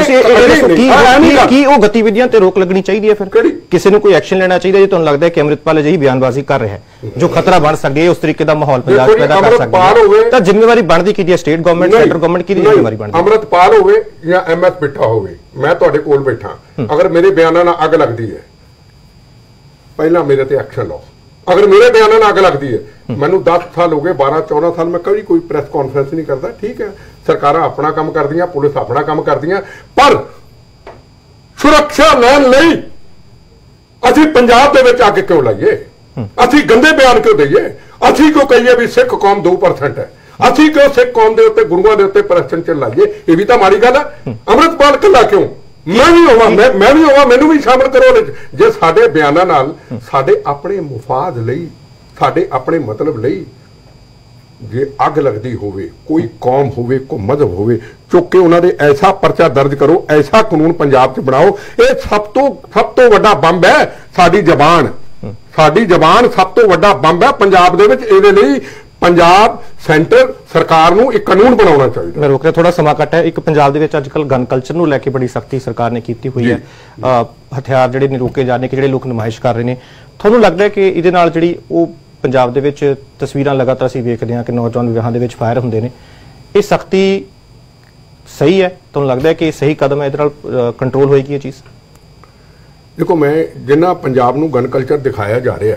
ਕੀ ਉਹ ਗਤੀਵਿਧੀਆਂ ਤੇ ਰੋਕ ਲੱਗਣੀ ਚਾਹੀਦੀ ਹੈ? ਫਿਰ ਕਿਸੇ ਨੂੰ ਕੋਈ ਐਕਸ਼ਨ ਲੈਣਾ ਚਾਹੀਦਾ ਜੇ ਤੁਹਾਨੂੰ ਲੱਗਦਾ ਹੈ ਕਿ ਅੰਮ੍ਰਿਤਪਾਲ ਅਜਿਹੀ ਬਿਆਨਬਾਜ਼ੀ ਕਰ ਰਿਹਾ ਹੈ ਜੋ ਖਤਰਾ ਬਣ ਸਕਦੀ ਹੈ, ਉਸ ਤਰੀਕੇ ਦਾ ਮਾਹੌਲ ਪੰਜਾਬ ਪੈਦਾ ਕਰ ਸਕਦੀ ਹੈ, ਤਾਂ ਜ਼ਿੰਮੇਵਾਰੀ ਬਣਦੀ ਕਿਹਦੀ ਹੈ? ਸਟੇਟ ਗਵਰਨਮੈਂਟ, ਸੈਂਟਰ ਗਵਰਨਮੈਂਟ ਕਿਹਦੀ ਜ਼ਿੰਮੇਵਾਰੀ ਬਣਦੀ? ਅੰਮ੍ਰਿਤਪਾਲ ਹੋਵੇ ਜਾਂ MS ਬਿੱਟਾ ਹੋਵੇ, ਮੈਂ ਤੁਹਾਡੇ ਕੋਲ ਬੈਠਾ, ਅਗਰ ਮੇਰੇ ਬਿਆਨਾਂ ਨਾਲ ਅੱਗ ਲੱਗਦੀ ਹੈ ਪਹਿਲਾਂ ਮੇਰੇ ਤੇ ਐਕਸ਼ਨ ਲਓ। ਅਗਰ ਮੇਰੇ ਬਿਆਨਾਂ ਨਾਲ ਅੱਗ ਲੱਗਦੀ ਹੈ, ਮੈਨੂੰ 10 ਸਾਲ ਹੋ ਗਏ, 12-14 ਸਾਲ ਮੈਂ ਕਦੀ ਕੋਈ ਪ੍ਰੈਸ ਕਾਨਫਰੰਸ ਨਹੀਂ ਕਰਦਾ। ਠੀਕ ਹੈ, ਸਰਕਾਰਾਂ ਆਪਣਾ ਕੰਮ ਕਰਦੀਆਂ, ਪੁਲਿਸ ਆਪਣਾ ਕੰਮ ਕਰਦੀਆਂ, ਪਰ ਸੁਰੱਖਿਆ ਲੈਣ ਲਈ ਅਸੀਂ ਪੰਜਾਬ ਦੇ ਵਿੱਚ ਅੱਗ ਕਿਉਂ ਲਾਈਏ? ਅਸੀਂ ਗੰਦੇ ਬਿਆਨ ਕਿਉਂ ਦਈਏ? ਅਸੀਂ ਕਿਉਂ ਕਹੀਏ ਵੀ ਸਿੱਖ ਕੌਮ 2% ਹੈ? ਅਸੀਂ ਕਿਉਂ ਸਿੱਖ ਕੌਮ ਦੇ ਉੱਤੇ ਗੁਰੂਆਂ ਦੇ ਉੱਤੇ ਪ੍ਰਸ਼ਨ ਚ ਲਾਈਏ? ਇਹ ਵੀ ਤਾਂ ਮਾੜੀ ਗੱਲ ਹੈ। ਅੰਮ੍ਰਿਤਪਾਲ ਕੱਲਾ ਕਿਉਂ? ਮੈਂ ਵੀ ਹੋਵਾਂ, ਮੈਂ ਵੀ ਹੋਵਾਂ, ਮੈਨੂੰ ਵੀ ਸ਼ਾਮਲ ਕਰੋ ਉਹਦੇ ਚ। ਜੇ ਸਾਡੇ ਬਿਆਨਾਂ ਨਾਲ ਸਾਡੇ ਆਪਣੇ ਮੁਫਾਦ ਲਈ, ਸਾਡੇ ਆਪਣੇ ਮਤਲਬ ਲਈ ਜੇ ਅੱਗ ਲੱਗਦੀ ਹੋਵੇ, ਕੋਈ ਕੌਮ ਹੋਵੇ, ਕੋਈ ਮਜ਼ਹਬ ਹੋਵੇ, ਚੁੱਕ ਕੇ ਉਹਨਾਂ ਦੇ ਐਸਾ ਪਰਚਾ ਦਰਜ ਕਰੋ, ਐਸਾ ਕਾਨੂੰਨ ਪੰਜਾਬ 'ਚ ਬਣਾਓ। ਇਹ ਸਭ ਤੋਂ ਵੱਡਾ ਬੰਬ ਹੈ ਸਾਡੀ ਜ਼ਬਾਨ। ਸਾਡੀ ਜ਼ਬਾਨ ਸਭ ਤੋਂ ਵੱਡਾ ਬੰਬ ਹੈ ਪੰਜਾਬ ਦੇ ਵਿੱਚ। ਇਹਦੇ ਲਈ ਪੰਜਾਬ ਸੈਂਟਰ ਸਰਕਾਰ ਨੂੰ ਇੱਕ ਕਾਨੂੰਨ ਬਣਾਉਣਾ ਚਾਹੀਦਾ। ਮੈਂ ਰੋਕ ਰਿਹਾ, ਥੋੜਾ ਸਮਾਂ ਘੱਟ ਹੈ। ਇੱਕ ਪੰਜਾਬ ਦੇ ਵਿੱਚ ਅੱਜ ਕੱਲ੍ਹ ਗਨ ਕਲਚਰ ਨੂੰ ਲੈ ਕੇ ਬੜੀ ਸਖਤੀ ਸਰਕਾਰ ਨੇ ਕੀਤੀ ਹੋਈ ਹੈ। ਹਥਿਆਰ ਜਿਹੜੇ ਨੇ ਰੋਕੇ ਜਾਣੇ ਕਿ ਜਿਹੜੇ ਲੋਕ ਨੁਮਾਇਸ਼ ਕਰ ਰਹੇ ਨੇ, ਤੁਹਾਨੂੰ ਲੱਗਦਾ ਹੈ ਕਿ ਇਹਦੇ ਨਾਲ ਜਿਹੜੀ ਉਹ ਪੰਜਾਬ ਦੇ ਵਿੱਚ ਤਸਵੀਰਾਂ ਲਗਾਤਾਰ ਅਸੀਂ ਵੇਖਦੇ ਹਾਂ ਕਿ ਨੌਜਵਾਨ ਵਿਆਹਾਂ ਦੇ ਵਿੱਚ ਫਾਇਰ ਹੁੰਦੇ ਨੇ, ਇਹ ਸਖਤੀ ਸਹੀ ਹੈ? ਤੁਹਾਨੂੰ ਲੱਗਦਾ ਹੈ ਕਿ ਇਹ ਸਹੀ ਕਦਮ ਹੈ, ਇਹਦੇ ਨਾਲ ਕੰਟਰੋਲ ਹੋਏਗੀ ਇਹ ਚੀਜ਼? ਦੇਖੋ, ਮੈਂ ਜਿੰਨਾ ਪੰਜਾਬ ਨੂੰ ਗਨ ਕਲਚਰ ਦਿਖਾਇਆ ਜਾ ਰਿਹਾ,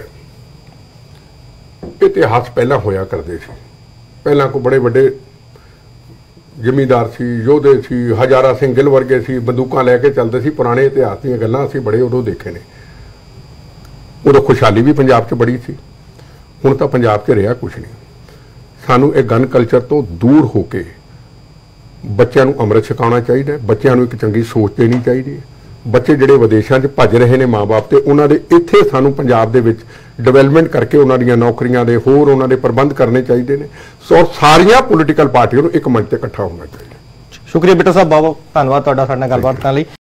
ਇਤਿਹਾਸ ਪਹਿਲਾਂ ਹੋਇਆ ਕਰਦੇ ਸੀ। ਪਹਿਲਾਂ ਕੋਈ ਬੜੇ ਵੱਡੇ ਜ਼ਿਮੀਂਦਾਰ ਸੀ, ਯੋਧੇ ਸੀ, ਹਜ਼ਾਰਾ ਸਿੰਘ ਗਿੱਲ ਵਰਗੇ ਸੀ, ਬੰਦੂਕਾਂ ਲੈ ਕੇ ਚੱਲਦੇ ਸੀ। ਪੁਰਾਣੇ ਇਤਿਹਾਸ ਦੀਆਂ ਗੱਲਾਂ ਅਸੀਂ ਬੜੇ ਉਦੋਂ ਦੇਖੇ ਨੇ। ਉਦੋਂ ਖੁਸ਼ਹਾਲੀ ਵੀ ਪੰਜਾਬ 'ਚ ਬੜੀ ਸੀ। ਹੁਣ ਤਾਂ ਪੰਜਾਬ 'ਚ ਰਿਹਾ ਕੁਛ ਨਹੀਂ। ਸਾਨੂੰ ਇਹ ਗਨ ਕਲਚਰ ਤੋਂ ਦੂਰ ਹੋ ਕੇ ਬੱਚਿਆਂ ਨੂੰ ਅੰਮ੍ਰਿਤ ਛਕਾਉਣਾ ਚਾਹੀਦਾ। ਬੱਚਿਆਂ ਨੂੰ ਇੱਕ ਚੰਗੀ ਸੋਚ ਦੇਣੀ ਚਾਹੀਦੀ ਹੈ। ਬੱਚੇ ਜਿਹੜੇ ਵਿਦੇਸ਼ਾਂ 'ਚ ਭੱਜ ਰਹੇ ਨੇ ਮਾਂ-ਬਾਪ ਤੇ, ਉਹਨਾਂ ਦੇ ਇੱਥੇ ਸਾਨੂੰ ਪੰਜਾਬ ਦੇ ਵਿੱਚ ਡਿਵੈਲਪਮੈਂਟ ਕਰਕੇ ਉਹਨਾਂ ਦੀਆਂ ਨੌਕਰੀਆਂ ਦੇ ਹੋਰ ਉਹਨਾਂ ਦੇ ਪ੍ਰਬੰਧ ਕਰਨੇ ਚਾਹੀਦੇ ਨੇ। ਸੋ ਸਾਰੀਆਂ ਪੋਲੀਟੀਕਲ ਪਾਰਟੀਆਂ ਨੂੰ ਇੱਕ ਮੰਚ ਤੇ ਇਕੱਠਾ ਹੋਣਾ ਚਾਹੀਦਾ। ਸ਼ੁਕਰੀਆ ਬਿੱਟਾ ਸਾਹਿਬ, ਬਹੁਤ ਧੰਨਵਾਦ ਤੁਹਾਡਾ ਸਾਡੇ ਨਾਲ ਗੱਲਬਾਤ ਕਰਨ ਲਈ।